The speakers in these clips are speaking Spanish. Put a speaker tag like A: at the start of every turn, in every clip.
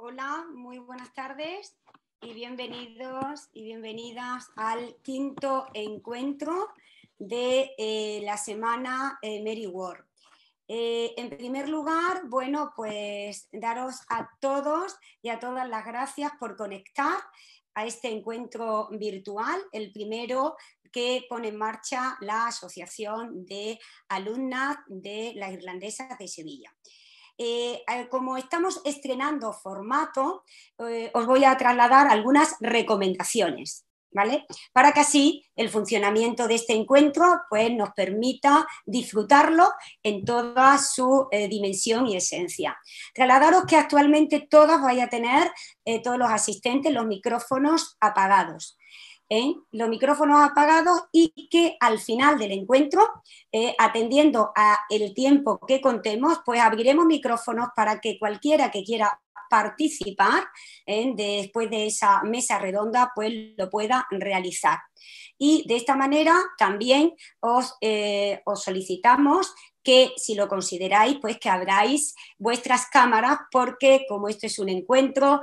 A: Hola, muy buenas tardes y bienvenidos y bienvenidas al quinto encuentro de la semana Mary Ward. En primer lugar, bueno, pues daros a todos y a todas las gracias por conectar a este encuentro virtual, el primero que pone en marcha la Asociación de Alumnas de las Irlandesas de Sevilla. Como estamos estrenando formato, os voy a trasladar algunas recomendaciones, ¿vale? Para que así el funcionamiento de este encuentro pues, nos permita disfrutarlo en toda su dimensión y esencia. Trasladaros que actualmente todos vais a tener, todos los asistentes, los micrófonos apagados. Los micrófonos apagados y que al final del encuentro, atendiendo a el tiempo que contemos, pues abriremos micrófonos para que cualquiera que quiera participar después de esa mesa redonda, pues lo pueda realizar. Y de esta manera también os solicitamos que si lo consideráis, pues que abráis vuestras cámaras porque como esto es un encuentro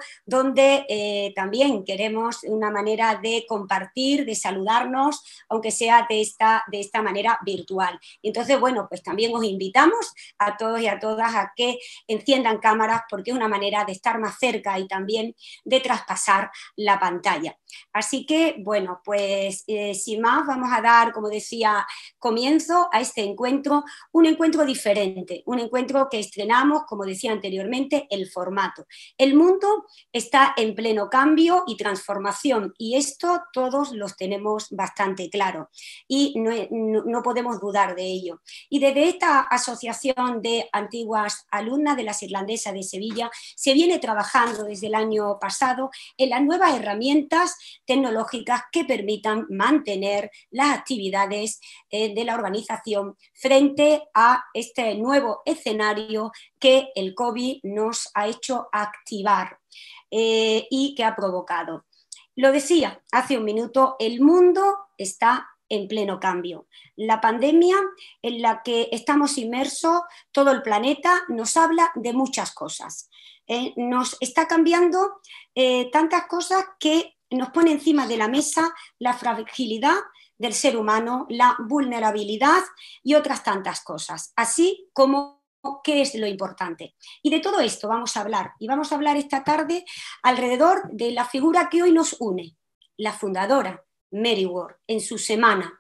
A: donde también queremos una manera de compartir, de saludarnos, aunque sea de esta manera virtual. Entonces, bueno, pues también os invitamos a todos y a todas a que enciendan cámaras porque es una manera de estar más cerca y también de traspasar la pantalla. Así que, bueno, pues sin más vamos a dar, como decía, comienzo a este encuentro, un encuentro diferente, un encuentro que estrenamos, como decía anteriormente, el formato. El mundo está en pleno cambio y transformación y esto todos los tenemos bastante claro y no podemos dudar de ello. Y desde esta asociación de antiguas alumnas de las Irlandesas de Sevilla se viene trabajando desde el año pasado en las nuevas herramientas tecnológicas que permitan mantener las actividades de la organización frente a este nuevo escenario que el COVID nos ha hecho activar y que ha provocado. Lo decía hace un minuto, el mundo está en pleno cambio. La pandemia en la que estamos inmersos, todo el planeta, nos habla de muchas cosas. Nos está cambiando tantas cosas que nos pone encima de la mesa la fragilidad del ser humano, la vulnerabilidad y otras tantas cosas, así como qué es lo importante. Y de todo esto vamos a hablar, y vamos a hablar esta tarde alrededor de la figura que hoy nos une, la fundadora Mary Ward, en su semana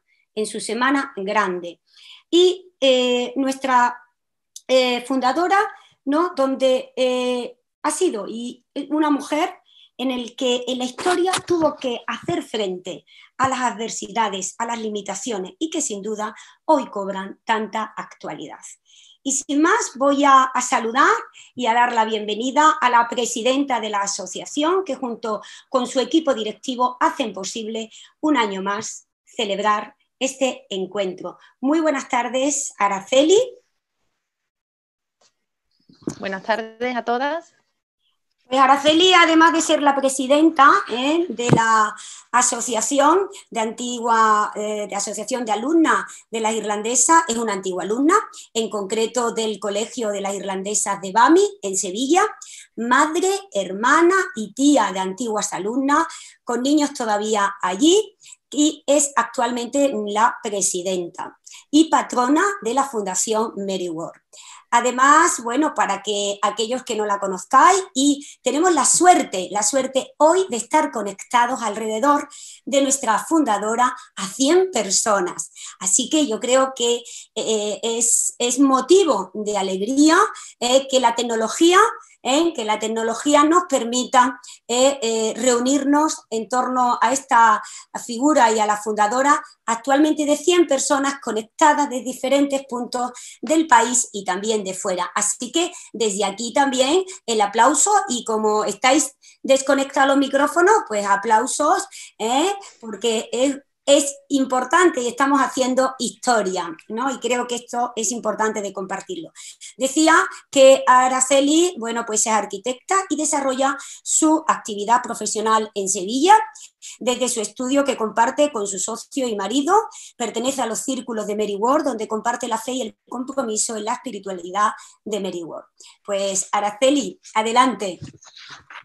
A: grande. Y nuestra fundadora, ¿no? Donde ha sido y una mujer en el que en la historia tuvo que hacer frente a las adversidades, a las limitaciones y que sin duda hoy cobran tanta actualidad. Y sin más voy a saludar y a dar la bienvenida a la presidenta de la asociación que junto con su equipo directivo hacen posible un año más celebrar este encuentro. Muy buenas tardes, Araceli.
B: Buenas tardes a todas.
A: Pues Araceli, además de ser la presidenta de la asociación de asociación de alumnas de las irlandesas, es una antigua alumna, en concreto del Colegio de las Irlandesas de Bami, en Sevilla, madre, hermana y tía de antiguas alumnas, con niños todavía allí, y es actualmente la presidenta y patrona de la Fundación Mary Ward. Además, bueno, para que aquellos que no la conozcáis, y tenemos la suerte hoy de estar conectados alrededor de nuestra fundadora a 100 personas. Así que yo creo que es motivo de alegría que la tecnología nos permita reunirnos en torno a esta figura y a la fundadora, actualmente de 100 personas conectadas de diferentes puntos del país y también de fuera. Así que desde aquí también el aplauso, y como estáis desconectados los micrófonos, pues aplausos, porque es importante y estamos haciendo historia, ¿no? Y creo que esto es importante de compartirlo. Decía que Araceli, bueno, pues es arquitecta y desarrolla su actividad profesional en Sevilla desde su estudio que comparte con su socio y marido. Pertenece a los círculos de Mary Ward, donde comparte la fe y el compromiso en la espiritualidad de Mary Ward. Pues Araceli, adelante.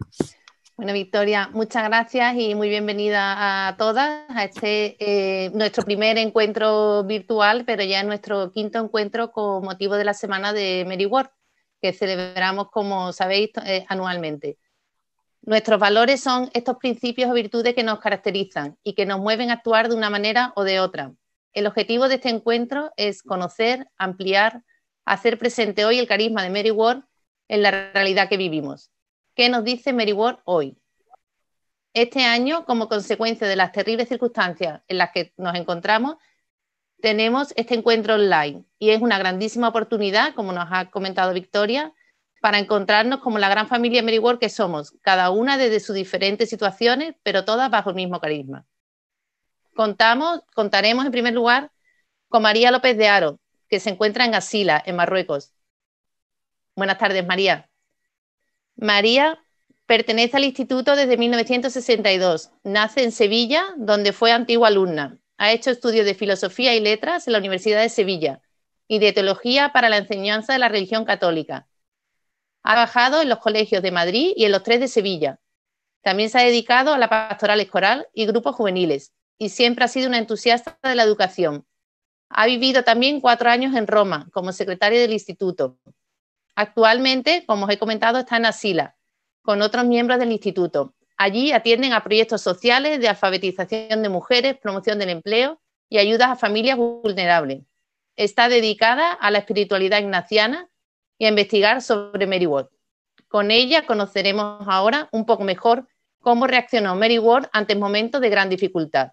B: Bueno, Victoria, muchas gracias y muy bienvenida a todas a este nuestro primer encuentro virtual, pero ya nuestro quinto encuentro con motivo de la semana de Mary Ward, que celebramos, como sabéis, anualmente. Nuestros valores son estos principios o virtudes que nos caracterizan y que nos mueven a actuar de una manera o de otra. El objetivo de este encuentro es conocer, ampliar, hacer presente hoy el carisma de Mary Ward en la realidad que vivimos. ¿Qué nos dice Mary Ward hoy? Este año, como consecuencia de las terribles circunstancias en las que nos encontramos, tenemos este encuentro online y es una grandísima oportunidad, como nos ha comentado Victoria, para encontrarnos como la gran familia Mary Ward que somos, cada una desde sus diferentes situaciones, pero todas bajo el mismo carisma. Contaremos en primer lugar con María López de Haro, que se encuentra en Asila, en Marruecos. Buenas tardes, María. María pertenece al instituto desde 1962. Nace en Sevilla, donde fue antigua alumna. Ha hecho estudios de filosofía y letras en la Universidad de Sevilla y de teología para la enseñanza de la religión católica. Ha trabajado en los colegios de Madrid y en los 3 de Sevilla. También se ha dedicado a la pastoral escolar y grupos juveniles y siempre ha sido una entusiasta de la educación. Ha vivido también 4 años en Roma como secretaria del instituto. Actualmente, como os he comentado, está en Asila, con otros miembros del instituto. Allí atienden a proyectos sociales de alfabetización de mujeres, promoción del empleo y ayudas a familias vulnerables. Está dedicada a la espiritualidad ignaciana y a investigar sobre Mary Ward. Con ella conoceremos ahora un poco mejor cómo reaccionó Mary Ward ante momentos de gran dificultad.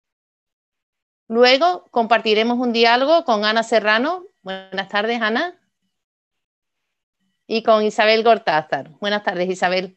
B: Luego compartiremos un diálogo con Ana Serrano. Buenas tardes, Ana. Y con Isabel Gortázar. Buenas tardes, Isabel.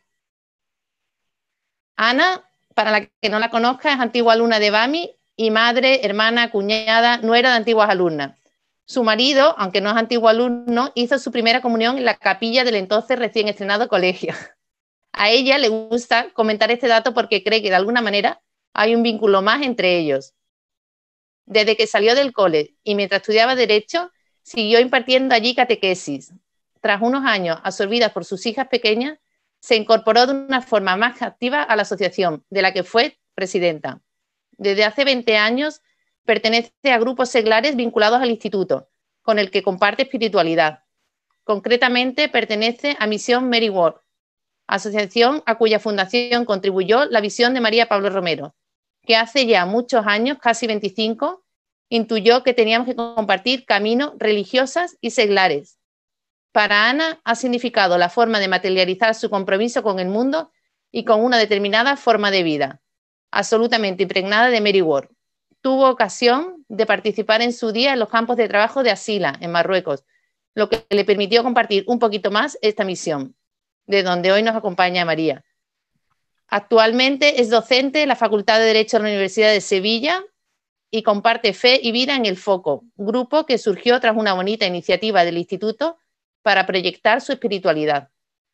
B: Ana, para la que no la conozca, es antigua alumna de BAMI y madre, hermana, cuñada, nuera de antiguas alumnas. Su marido, aunque no es antiguo alumno, hizo su primera comunión en la capilla del entonces recién estrenado colegio. A ella le gusta comentar este dato porque cree que de alguna manera hay un vínculo más entre ellos. Desde que salió del cole y mientras estudiaba Derecho, siguió impartiendo allí catequesis. Tras unos años absorbidas por sus hijas pequeñas, se incorporó de una forma más activa a la asociación, de la que fue presidenta. Desde hace 20 años pertenece a grupos seglares vinculados al instituto, con el que comparte espiritualidad. Concretamente pertenece a Misión Mary Ward, asociación a cuya fundación contribuyó la visión de María Pablo Romero, que hace ya muchos años, casi 25, intuyó que teníamos que compartir caminos religiosas y seglares. Para Ana ha significado la forma de materializar su compromiso con el mundo y con una determinada forma de vida, absolutamente impregnada de Mary Ward. Tuvo ocasión de participar en su día en los campos de trabajo de Asila, en Marruecos, lo que le permitió compartir un poquito más esta misión, de donde hoy nos acompaña María. Actualmente es docente en la Facultad de Derecho de la Universidad de Sevilla y comparte Fe y Vida en el Foco, grupo que surgió tras una bonita iniciativa del instituto para proyectar su espiritualidad.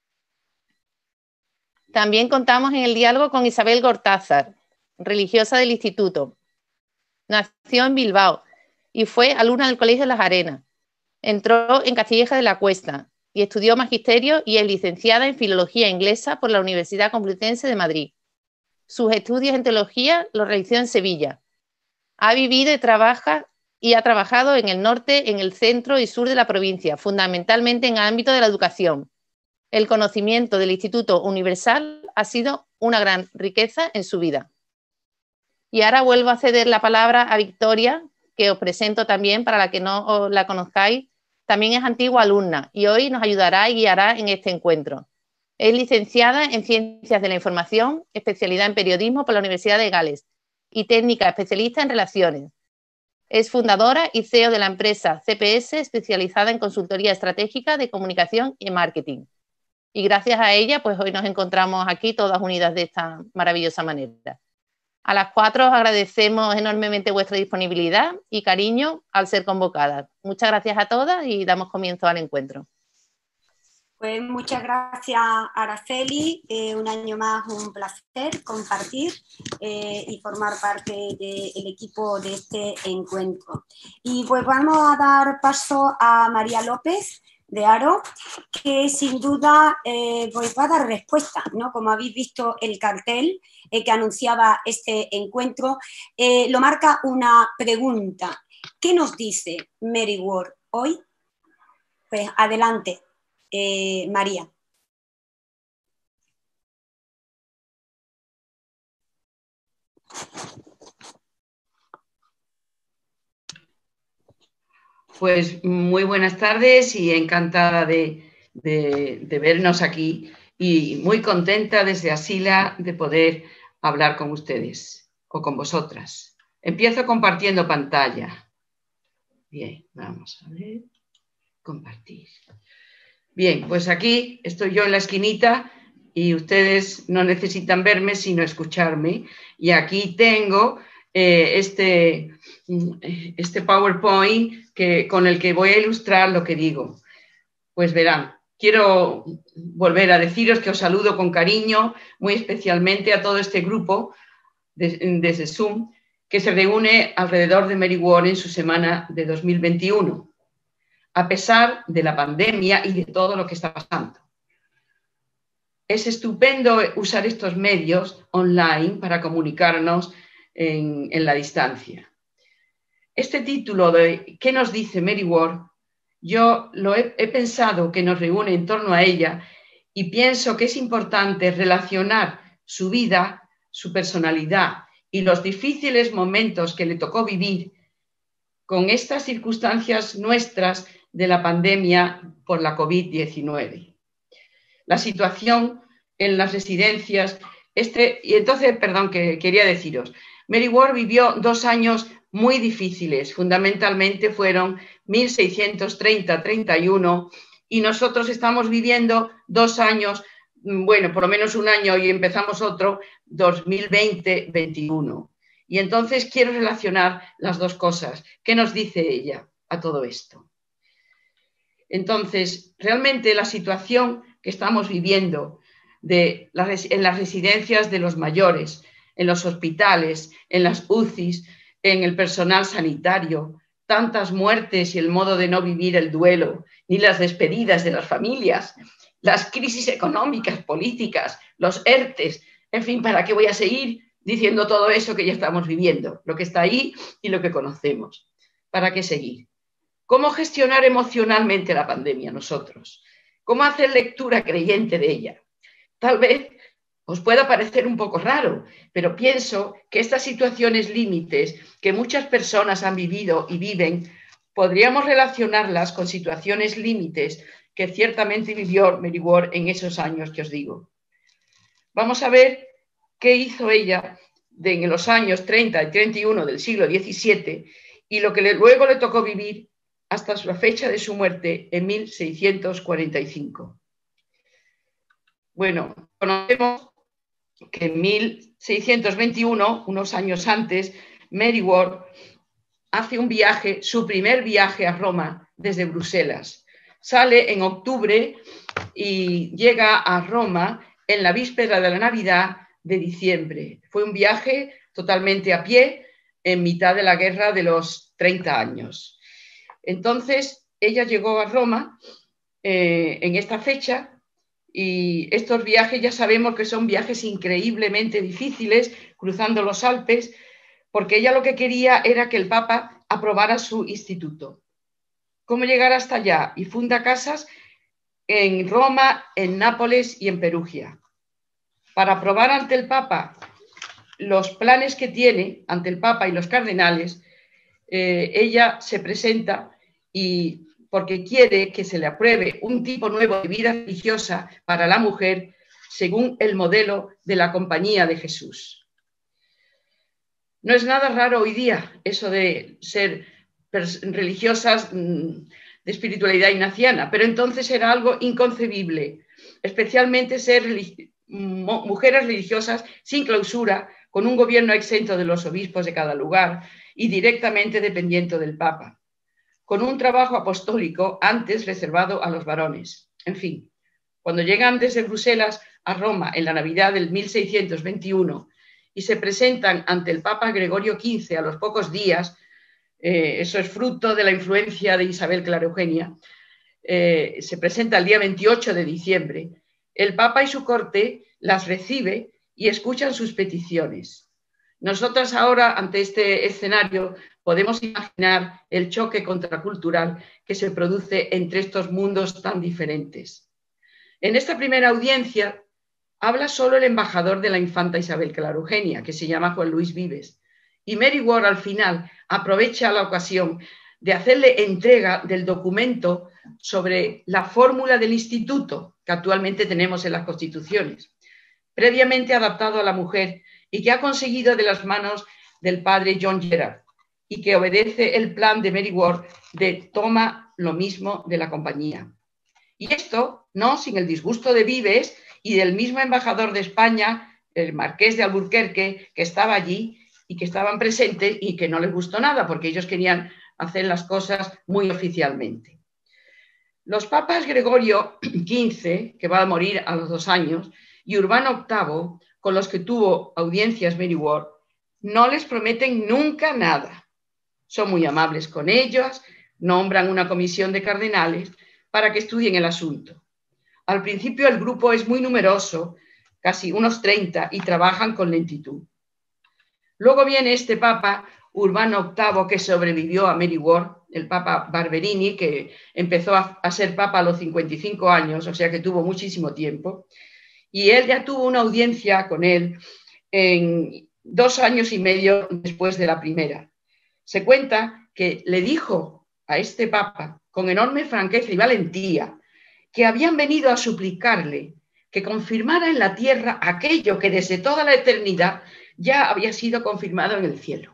B: También contamos en el diálogo con Isabel Gortázar, religiosa del instituto. Nació en Bilbao y fue alumna del Colegio de las Arenas. Entró en Castilleja de la Cuesta y estudió magisterio y es licenciada en Filología Inglesa por la Universidad Complutense de Madrid. Sus estudios en teología los realizó en Sevilla. Ha vivido y ha trabajado en el norte, en el centro y sur de la provincia, fundamentalmente en el ámbito de la educación. El conocimiento del Instituto Universal ha sido una gran riqueza en su vida. Y ahora vuelvo a ceder la palabra a Victoria, que os presento también, para la que no la conozcáis. También es antigua alumna y hoy nos ayudará y guiará en este encuentro. Es licenciada en Ciencias de la Información, especialidad en Periodismo por la Universidad de Gales y técnica especialista en Relaciones. Es fundadora y CEO de la empresa CPS, especializada en consultoría estratégica de comunicación y marketing. Y gracias a ella, pues hoy nos encontramos aquí todas unidas de esta maravillosa manera. A las 4 os agradecemos enormemente vuestra disponibilidad y cariño al ser convocadas. Muchas gracias a todas y damos comienzo al encuentro.
A: Pues muchas gracias, Araceli. Un año más un placer compartir y formar parte del equipo de este encuentro. Y pues vamos a dar paso a María López, de Aro, que sin duda pues va a dar respuesta, ¿no? Como habéis visto el cartel que anunciaba este encuentro, lo marca una pregunta. ¿Qué nos dice Mary Ward hoy? Pues adelante, María.
C: Pues muy buenas tardes y encantada de vernos aquí y muy contenta desde Asila de poder hablar con ustedes o con vosotras. Empiezo compartiendo pantalla. Bien, vamos a ver. Compartir. Bien, pues aquí estoy yo en la esquinita y ustedes no necesitan verme sino escucharme. Y aquí tengo este PowerPoint con el que voy a ilustrar lo que digo. Pues verán, quiero volver a deciros que os saludo con cariño, muy especialmente a todo este grupo desde Zoom, que se reúne alrededor de Mary Ward en su semana de 2021, a pesar de la pandemia y de todo lo que está pasando. Es estupendo usar estos medios online para comunicarnos en la distancia. Este título de ¿Qué nos dice Mary Ward? Yo he pensado que nos reúne en torno a ella y pienso que es importante relacionar su vida, su personalidad y los difíciles momentos que le tocó vivir con estas circunstancias nuestras de la pandemia por la COVID-19. La situación en las residencias, y entonces, perdón, que quería deciros, Mary Ward vivió 2 años muy difíciles, fundamentalmente fueron 1630-31 y nosotros estamos viviendo 2 años, bueno, por lo menos 1 año y empezamos otro, 2020-21. Y entonces quiero relacionar las dos cosas. ¿Qué nos dice ella a todo esto? Entonces, realmente la situación que estamos viviendo en las residencias de los mayores, en los hospitales, en las UCIs, en el personal sanitario, tantas muertes y el modo de no vivir el duelo, ni las despedidas de las familias, las crisis económicas, políticas, los ERTES, en fin, ¿para qué voy a seguir diciendo todo eso que ya estamos viviendo? Lo que está ahí y lo que conocemos. ¿Para qué seguir? ¿Cómo gestionar emocionalmente la pandemia nosotros? ¿Cómo hacer lectura creyente de ella? Tal vez os pueda parecer un poco raro, pero pienso que estas situaciones límites que muchas personas han vivido y viven, podríamos relacionarlas con situaciones límites que ciertamente vivió Mary Ward en esos años que os digo. Vamos a ver qué hizo ella en los años 30 y 31 del siglo XVII y lo que luego le tocó vivir hasta la fecha de su muerte en 1645. Bueno, conocemos que en 1621, unos años antes, Mary Ward hace un viaje, su primer viaje a Roma desde Bruselas. Sale en octubre y llega a Roma en la víspera de la Navidad de diciembre. Fue un viaje totalmente a pie en mitad de la guerra de los 30 años. Entonces, ella llegó a Roma en esta fecha y estos viajes ya sabemos que son viajes increíblemente difíciles, cruzando los Alpes, porque ella lo que quería era que el Papa aprobara su instituto. ¿Cómo llegar hasta allá? Y funda casas en Roma, en Nápoles y en Perugia. Para aprobar ante el Papa los planes que tiene ante el Papa y los cardenales, ella se presenta y porque quiere que se le apruebe un tipo nuevo de vida religiosa para la mujer según el modelo de la Compañía de Jesús. No es nada raro hoy día eso de ser religiosas de espiritualidad ignaciana, pero entonces era algo inconcebible, especialmente ser mujeres religiosas sin clausura, con un gobierno exento de los obispos de cada lugar y directamente dependiente del Papa, con un trabajo apostólico antes reservado a los varones. En fin, cuando llegan desde Bruselas a Roma en la Navidad del 1621 y se presentan ante el Papa Gregorio XV a los pocos días, eso es fruto de la influencia de Isabel Clara Eugenia, se presenta el día 28 de diciembre, el Papa y su corte las recibe y escuchan sus peticiones. Nosotras ahora, ante este escenario, podemos imaginar el choque contracultural que se produce entre estos mundos tan diferentes. En esta primera audiencia habla solo el embajador de la infanta Isabel Clara Eugenia, que se llama Juan Luis Vives, y Mary Ward al final aprovecha la ocasión de hacerle entrega del documento sobre la fórmula del instituto que actualmente tenemos en las constituciones, previamente adaptado a la mujer y que ha conseguido de las manos del padre John Gerard y que obedece el plan de Mary Ward de toma lo mismo de la compañía. Y esto no sin el disgusto de Vives y del mismo embajador de España, el marqués de Alburquerque, que estaba allí y que estaban presentes y que no les gustó nada porque ellos querían hacer las cosas muy oficialmente. Los papas Gregorio XV, que va a morir a los 2 años, y Urbano VIII, con los que tuvo audiencias Mary Ward, no les prometen nunca nada. Son muy amables con ellos, nombran una comisión de cardenales para que estudien el asunto. Al principio el grupo es muy numeroso, casi unos 30, y trabajan con lentitud. Luego viene este papa, Urbano VIII, que sobrevivió a Mary Ward, el papa Barberini, que empezó a ser papa a los 55 años, o sea que tuvo muchísimo tiempo, y él ya tuvo una audiencia con él en 2 años y medio después de la primera. Se cuenta que le dijo a este papa, con enorme franqueza y valentía, que habían venido a suplicarle que confirmara en la tierra aquello que desde toda la eternidad ya había sido confirmado en el cielo.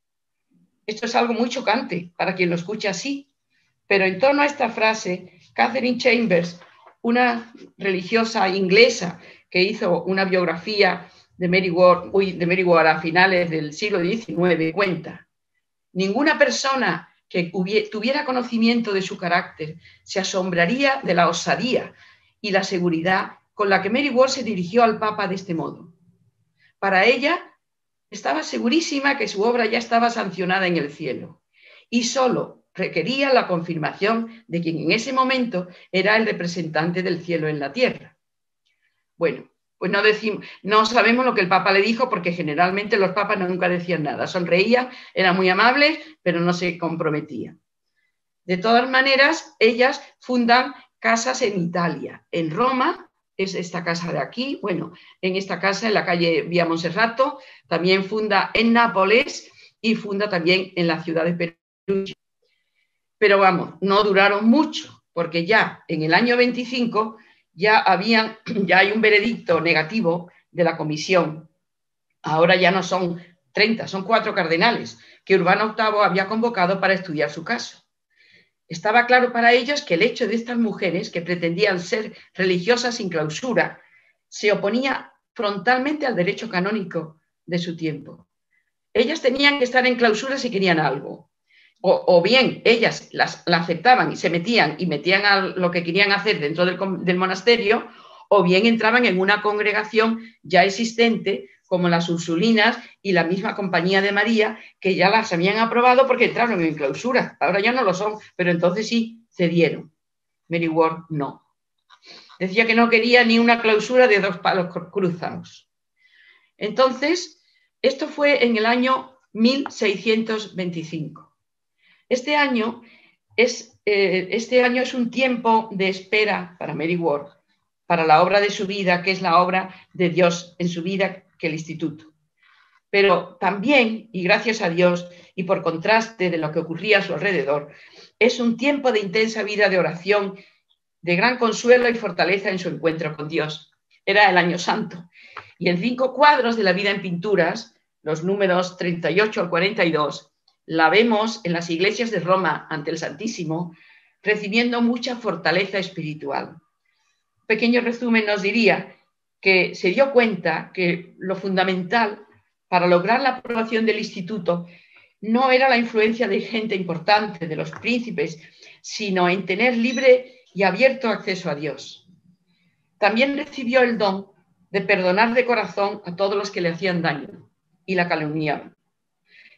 C: Esto es algo muy chocante para quien lo escucha así, pero en torno a esta frase, Catherine Chambers, una religiosa inglesa que hizo una biografía de Mary Ward a finales del siglo XIX, cuenta: ninguna persona que tuviera conocimiento de su carácter se asombraría de la osadía y la seguridad con la que Mary Ward se dirigió al Papa de este modo. Para ella, estaba segurísima que su obra ya estaba sancionada en el cielo y solo requería la confirmación de quien en ese momento era el representante del cielo en la tierra. Bueno, pues no sabemos lo que el Papa le dijo, porque generalmente los papas nunca decían nada, sonreían, eran muy amables, pero no se comprometían. De todas maneras, ellas fundan casas en Italia, en Roma. Es esta casa de aquí, bueno, en esta casa en la calle Vía Monserrato, también funda en Nápoles y funda también en la ciudad de Perugia. Pero vamos, no duraron mucho, porque ya en el año 25 ya hay un veredicto negativo de la comisión. Ahora ya no son 30, son 4 cardenales que Urbano VIII había convocado para estudiar su caso. Estaba claro para ellos que el hecho de estas mujeres, que pretendían ser religiosas sin clausura, se oponía frontalmente al derecho canónico de su tiempo. Ellas tenían que estar en clausura si querían algo. O bien ellas la aceptaban y se metían a lo que querían hacer dentro del monasterio, o bien entraban en una congregación ya existente, como las Ursulinas y la misma Compañía de María, que ya las habían aprobado porque entraron en clausura. Ahora ya no lo son, pero entonces sí cedieron. Mary Ward no. Decía que no quería ni una clausura de 2 palos cruzados. Entonces, esto fue en el año 1625. Este año es un tiempo de espera para Mary Ward, para la obra de su vida, que es la obra de Dios en su vida, que el instituto. Pero también, y gracias a Dios, y por contraste de lo que ocurría a su alrededor, es un tiempo de intensa vida de oración, de gran consuelo y fortaleza en su encuentro con Dios. Era el Año Santo. Y en 5 cuadros de la vida en pinturas, los números 38 al 42, la vemos en las iglesias de Roma ante el Santísimo, recibiendo mucha fortaleza espiritual. Un pequeño resumen nos diría que se dio cuenta que lo fundamental para lograr la aprobación del instituto no era la influencia de gente importante, de los príncipes, sino en tener libre y abierto acceso a Dios. También recibió el don de perdonar de corazón a todos los que le hacían daño y la calumniaban.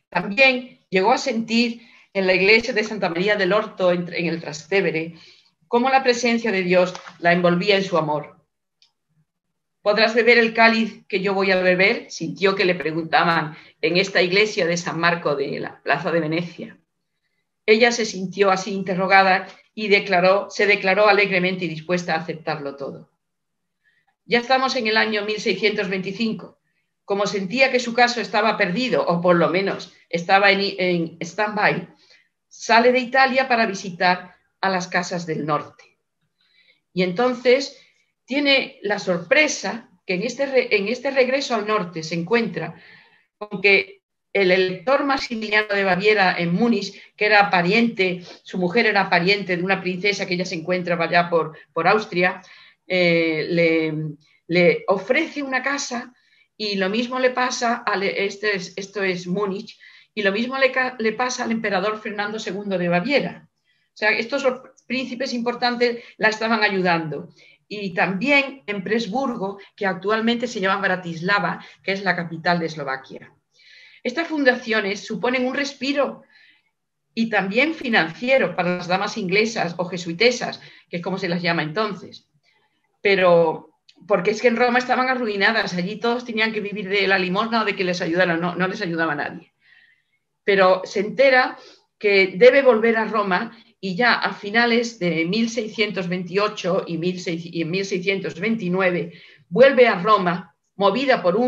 C: También llegó a sentir en la iglesia de Santa María del Orto, en el Trastevere, cómo la presencia de Dios la envolvía en su amor. ¿Podrás beber el cáliz que yo voy a beber?, sintió que le preguntaban en esta iglesia de San Marco de la Plaza de Venecia. Ella se sintió así interrogada y se declaró alegremente y dispuesta a aceptarlo todo. Ya estamos en el año 1625. Como sentía que su caso estaba perdido, o por lo menos estaba en stand-by, sale de Italia para visitar a las casas del norte. Y entonces tiene la sorpresa que en este regreso al norte se encuentra con que el elector Maximiliano de Baviera en Múnich, que era pariente, su mujer era pariente de una princesa que ella se encuentra allá por Austria, le ofrece una casa, y lo mismo le pasa, esto es Múnich, y lo mismo le pasa al emperador Fernando II de Baviera. O sea, estos príncipes importantes la estaban ayudando. Y también en Presburgo, que actualmente se llama Bratislava, que es la capital de Eslovaquia. Estas fundaciones suponen un respiro y también financiero para las damas inglesas o jesuitesas, que es como se las llama entonces. Pero porque es que en Roma estaban arruinadas, allí todos tenían que vivir de la limosna o de que les ayudaran, no les ayudaba nadie. Pero se entera que debe volver a Roma y ya a finales de 1628 y 1629 vuelve a Roma movida por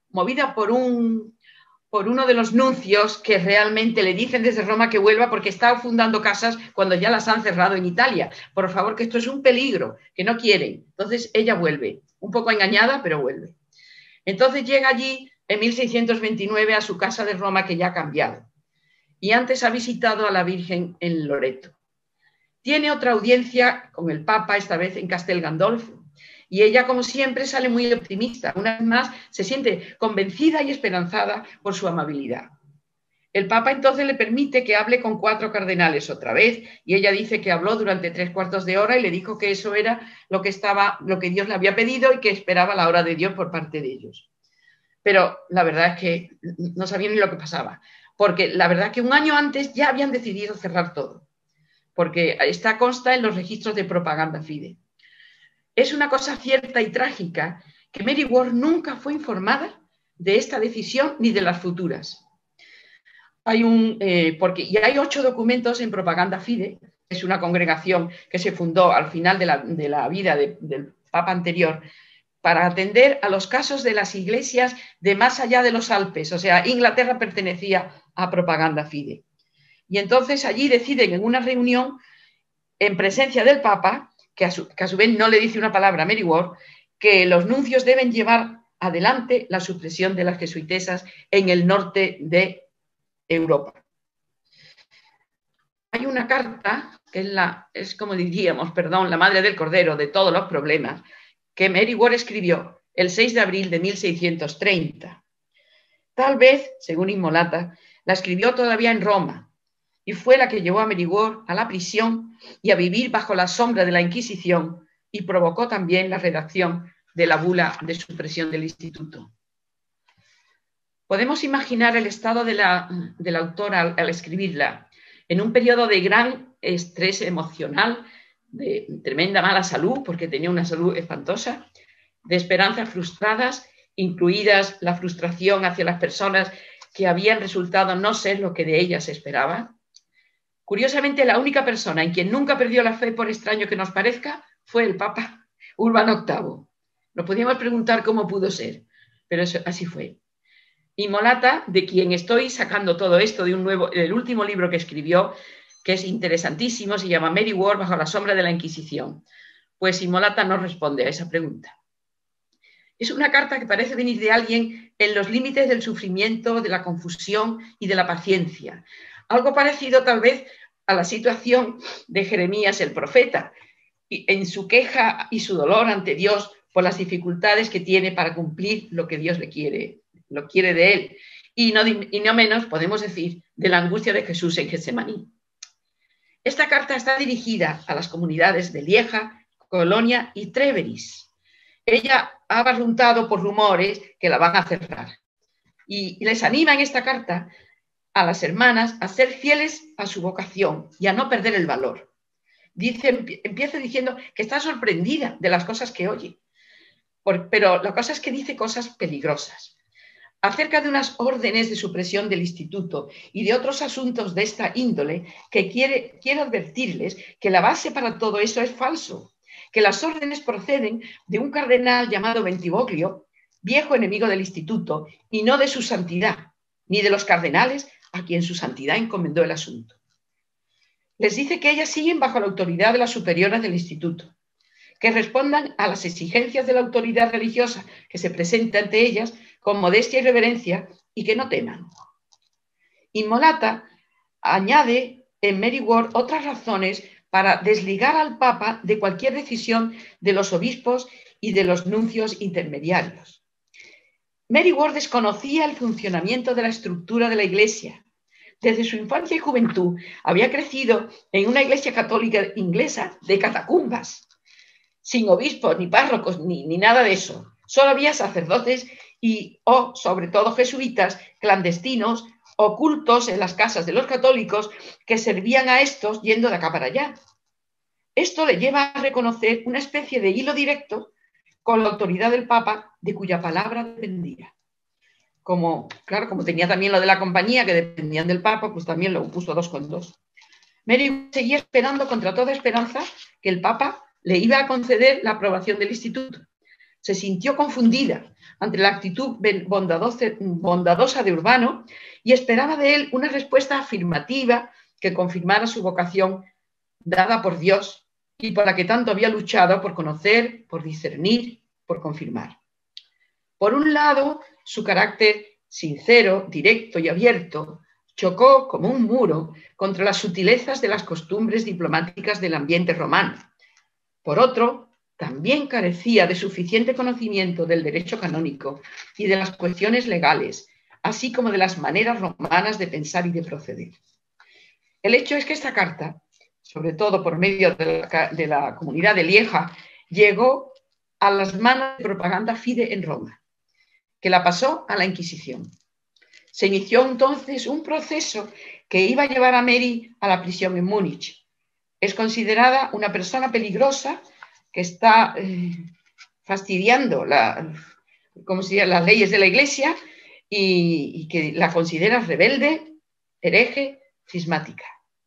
C: uno de los nuncios que realmente le dicen desde Roma que vuelva porque está fundando casas cuando ya las han cerrado en Italia. Por favor, que esto es un peligro, que no quieren. Entonces ella vuelve, un poco engañada, pero vuelve. Entonces llega allí en 1629 a su casa de Roma, que ya ha cambiado. Y antes ha visitado a la Virgen en Loreto. Tiene otra audiencia con el Papa, esta vez en Castel Gandolfo. Y ella, como siempre, sale muy optimista. Una vez más, se siente convencida y esperanzada por su amabilidad. El Papa entonces le permite que hable con 4 cardenales otra vez, y ella dice que habló durante 3/4 de hora y le dijo que eso era lo que Dios le había pedido y que esperaba la hora de Dios por parte de ellos. Pero la verdad es que no sabían ni lo que pasaba, porque la verdad es que un año antes ya habían decidido cerrar todo, porque consta en los registros de Propaganda Fide. Es una cosa cierta y trágica que Mary Ward nunca fue informada de esta decisión ni de las futuras. Hay 8 documentos en Propaganda Fide, que es una congregación que se fundó al final de la vida del Papa anterior, para atender a los casos de las iglesias de más allá de los Alpes. O sea, Inglaterra pertenecía a Propaganda Fide. Y entonces allí deciden en una reunión, en presencia del Papa, que a su vez no le dice una palabra a Mary Ward, que los nuncios deben llevar adelante la supresión de las jesuitesas en el norte de Europa. Hay una carta, que es como diríamos, la madre del cordero de todos los problemas, que Mary Ward escribió el 6 de abril de 1630. Tal vez, según Immolata, la escribió todavía en Roma, y fue la que llevó a Mary Ward a la prisión y a vivir bajo la sombra de la Inquisición, y provocó también la redacción de la bula de supresión del instituto. Podemos imaginar el estado de la autora al escribirla, en un periodo de gran estrés emocional, de tremenda mala salud, porque tenía una salud espantosa, de esperanzas frustradas, incluidas la frustración hacia las personas que habían resultado no ser lo que de ellas se esperaba. Curiosamente, la única persona en quien nunca perdió la fe, por extraño que nos parezca, fue el Papa Urbano VIII. Nos podíamos preguntar cómo pudo ser, pero así fue. Immolata, de quien estoy sacando todo esto del último libro que escribió, que es interesantísimo, se llama Mary Ward bajo la sombra de la Inquisición. Pues Immolata no responde a esa pregunta. Es una carta que parece venir de alguien en los límites del sufrimiento, de la confusión y de la paciencia. Algo parecido tal vez a la situación de Jeremías el profeta, en su queja y su dolor ante Dios por las dificultades que tiene para cumplir lo que Dios lo quiere de él. Y no menos, podemos decir, de la angustia de Jesús en Getsemaní. Esta carta está dirigida a las comunidades de Lieja, Colonia y Treveris. Ella ha barruntado por rumores que la van a cerrar. Y les anima en esta carta a las hermanas a ser fieles a su vocación y a no perder el valor. empieza diciendo que está sorprendida de las cosas que oye. Pero la cosa es que dice cosas peligrosas. Acerca de unas órdenes de supresión del instituto y de otros asuntos de esta índole, que quiere advertirles que la base para todo eso es falso, que las órdenes proceden de un cardenal llamado Bentivoglio, viejo enemigo del instituto, y no de su santidad, ni de los cardenales a quien su santidad encomendó el asunto. Les dice que ellas siguen bajo la autoridad de las superiores del instituto, que respondan a las exigencias de la autoridad religiosa que se presenta ante ellas con modestia y reverencia y que no teman. Immolata añade en Mary Ward otras razones para desligar al Papa de cualquier decisión de los obispos y de los nuncios intermediarios. Mary Ward desconocía el funcionamiento de la estructura de la Iglesia. Desde su infancia y juventud había crecido en una iglesia católica inglesa de catacumbas, sin obispos, ni párrocos, ni nada de eso. Solo había sacerdotes o, sobre todo, jesuitas clandestinos, ocultos en las casas de los católicos, que servían a estos yendo de acá para allá. Esto le lleva a reconocer una especie de hilo directo con la autoridad del Papa, de cuya palabra dependía. Como tenía también lo de la compañía, que dependían del Papa, pues también lo puso 2 con 2. Mary seguía esperando contra toda esperanza que el Papa le iba a conceder la aprobación del instituto. Se sintió confundida ante la actitud bondadosa de Urbano y esperaba de él una respuesta afirmativa que confirmara su vocación dada por Dios y por la que tanto había luchado por conocer, por discernir, por confirmar. Por un lado, su carácter sincero, directo y abierto chocó como un muro contra las sutilezas de las costumbres diplomáticas del ambiente romano. Por otro, también carecía de suficiente conocimiento del derecho canónico y de las cuestiones legales, así como de las maneras romanas de pensar y de proceder. El hecho es que esta carta, sobre todo por medio de la comunidad de Lieja, llegó a las manos de Propaganda Fide en Roma, que la pasó a la Inquisición. Se inició entonces un proceso que iba a llevar a Mary a la prisión en Múnich. Es considerada una persona peligrosa que está fastidiando las leyes de la Iglesia y que la considera rebelde, hereje, cismática.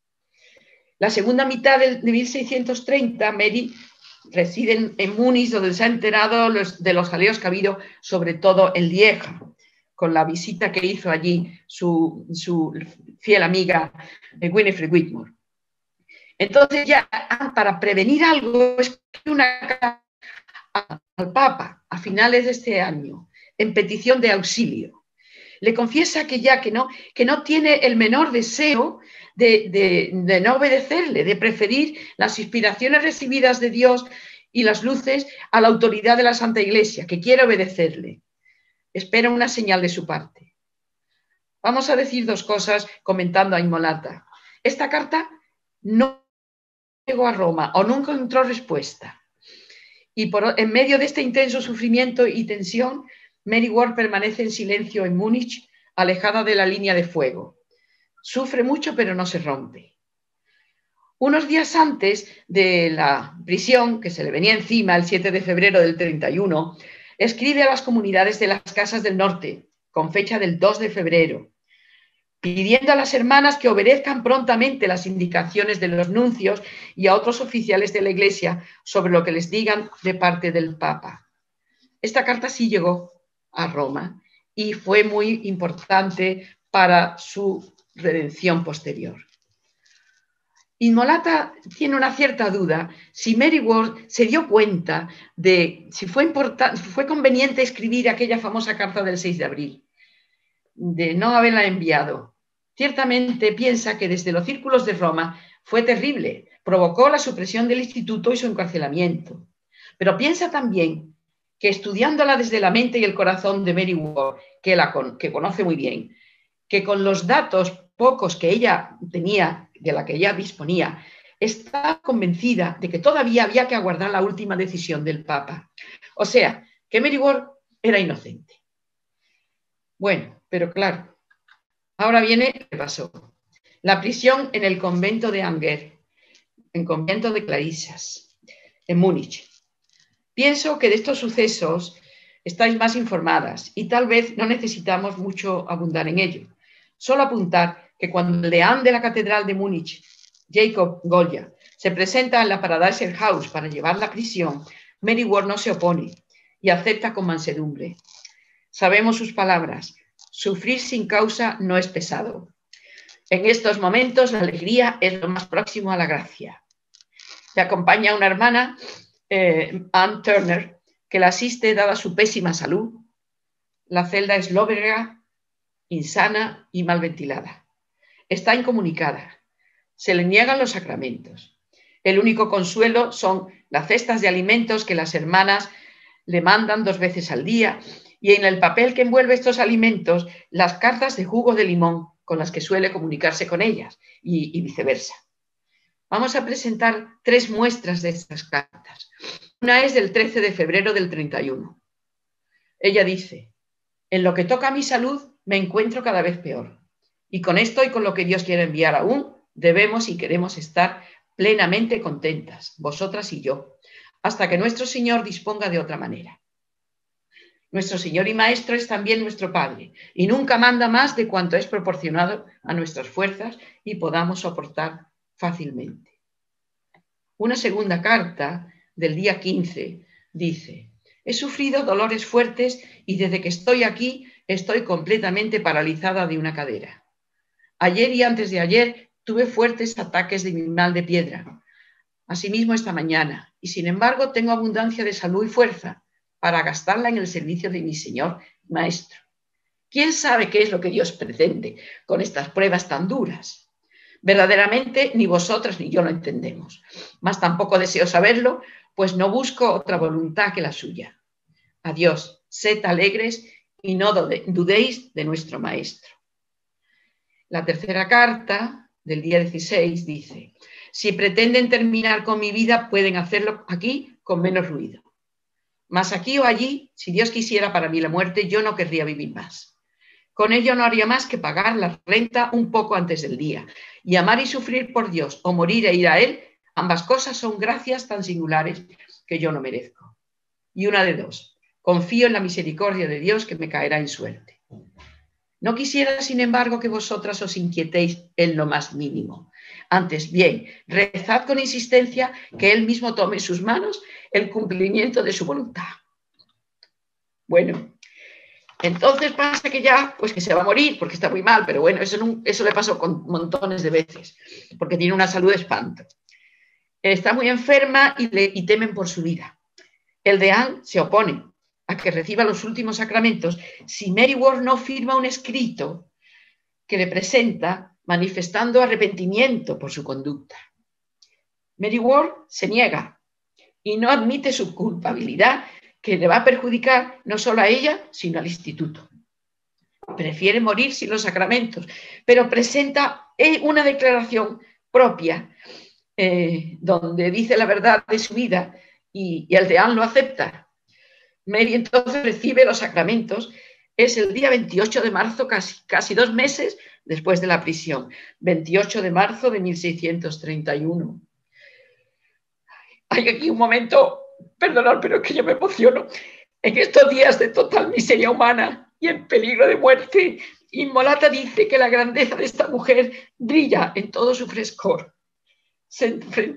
C: La segunda mitad de 1630, Mary reside en Múnich, donde se ha enterado de los jaleos que ha habido, sobre todo en Lieja, con la visita que hizo allí su fiel amiga Winifred Whitmore. Entonces, ya para prevenir algo, es una carta al Papa a finales de este año, en petición de auxilio. Le confiesa que no tiene el menor deseo de no obedecerle, de preferir las inspiraciones recibidas de Dios y las luces a la autoridad de la Santa Iglesia, que quiere obedecerle. Espera una señal de su parte. Vamos a decir 2 cosas comentando a Immolata. Esta carta no llegó a Roma o nunca encontró respuesta. Y en medio de este intenso sufrimiento y tensión, Mary Ward permanece en silencio en Múnich, alejada de la línea de fuego. Sufre mucho, pero no se rompe. Unos días antes de la prisión, que se le venía encima el 7 de febrero del 31, escribe a las comunidades de las Casas del Norte, con fecha del 2 de febrero, pidiendo a las hermanas que obedezcan prontamente las indicaciones de los nuncios y a otros oficiales de la Iglesia sobre lo que les digan de parte del Papa. Esta carta sí llegó a Roma y fue muy importante para su redención posterior. Immolata tiene una cierta duda si Mary Ward se dio cuenta de si fue conveniente escribir aquella famosa carta del 6 de abril, de no haberla enviado. Ciertamente piensa que desde los círculos de Roma fue terrible, provocó la supresión del instituto y su encarcelamiento. Pero piensa también que estudiándola desde la mente y el corazón de Mary Ward, que conoce muy bien, que con los datos pocos que ella tenía, de la que ella disponía, está convencida de que todavía había que aguardar la última decisión del Papa. O sea, que Mary Ward era inocente. Bueno, pero claro, ahora viene lo que pasó. La prisión en el convento de Angers. en convento de clarisas, en Múnich. Pienso que de estos sucesos estáis más informadas y tal vez no necesitamos mucho abundar en ello. Solo apuntar que cuando el deán de la Catedral de Múnich, Jacob Goya, se presenta en la Paradise House para llevarla a prisión, Mary Ward no se opone y acepta con mansedumbre. Sabemos sus palabras: sufrir sin causa no es pesado. En estos momentos la alegría es lo más próximo a la gracia. Le acompaña una hermana, Ann Turner, que la asiste dada su pésima salud. La celda es lóbrega, insana y mal ventilada. Está incomunicada. Se le niegan los sacramentos. El único consuelo son las cestas de alimentos que las hermanas le mandan 2 veces al día y en el papel que envuelve estos alimentos las cartas de jugo de limón con las que suele comunicarse con ellas y viceversa. Vamos a presentar 3 muestras de estas cartas. Una es del 13 de febrero del 31. Ella dice: en lo que toca a mi salud me encuentro cada vez peor. Y con esto y con lo que Dios quiere enviar aún, debemos y queremos estar plenamente contentas, vosotras y yo, hasta que nuestro Señor disponga de otra manera. Nuestro Señor y Maestro es también nuestro Padre y nunca manda más de cuanto es proporcionado a nuestras fuerzas y podamos soportar fácilmente. Una segunda carta del día 15 dice: he sufrido dolores fuertes y desde que estoy aquí estoy completamente paralizada de una cadera. Ayer y antes de ayer tuve fuertes ataques de mi mal de piedra. Asimismo esta mañana, y sin embargo tengo abundancia de salud y fuerza para gastarla en el servicio de mi Señor Maestro. ¿Quién sabe qué es lo que Dios pretende con estas pruebas tan duras? Verdaderamente ni vosotras ni yo lo entendemos, mas tampoco deseo saberlo, pues no busco otra voluntad que la suya. Adiós, sed alegres y no dudéis de nuestro Maestro. La tercera carta del día 16 dice: si pretenden terminar con mi vida, pueden hacerlo aquí con menos ruido. Mas aquí o allí, si Dios quisiera para mí la muerte, yo no querría vivir más. Con ello no haría más que pagar la renta un poco antes del día. Y amar y sufrir por Dios o morir e ir a Él, ambas cosas son gracias tan singulares que yo no merezco. Y una de dos: confío en la misericordia de Dios que me caerá en suerte. No quisiera, sin embargo, que vosotras os inquietéis en lo más mínimo. Antes bien, rezad con insistencia que Él mismo tome en sus manos el cumplimiento de su voluntad. Bueno, entonces pasa que ya, pues que se va a morir porque está muy mal, pero bueno, eso le pasó con montones de veces, porque tiene una salud de espanto. Está muy enferma y temen por su vida. El deán se opone a que reciba los últimos sacramentos si Mary Ward no firma un escrito que le presenta manifestando arrepentimiento por su conducta. Mary Ward se niega y no admite su culpabilidad, que le va a perjudicar no solo a ella, sino al instituto. Prefiere morir sin los sacramentos, pero presenta una declaración propia donde dice la verdad de su vida y el deán lo acepta. Mary entonces recibe los sacramentos. Es el día 28 de marzo, casi 2 meses después de la prisión, 28 de marzo de 1631. Hay aquí un momento, perdonad, pero es que yo me emociono. En estos días de total miseria humana y en peligro de muerte, Immolata dice que la grandeza de esta mujer brilla en todo su frescor. Se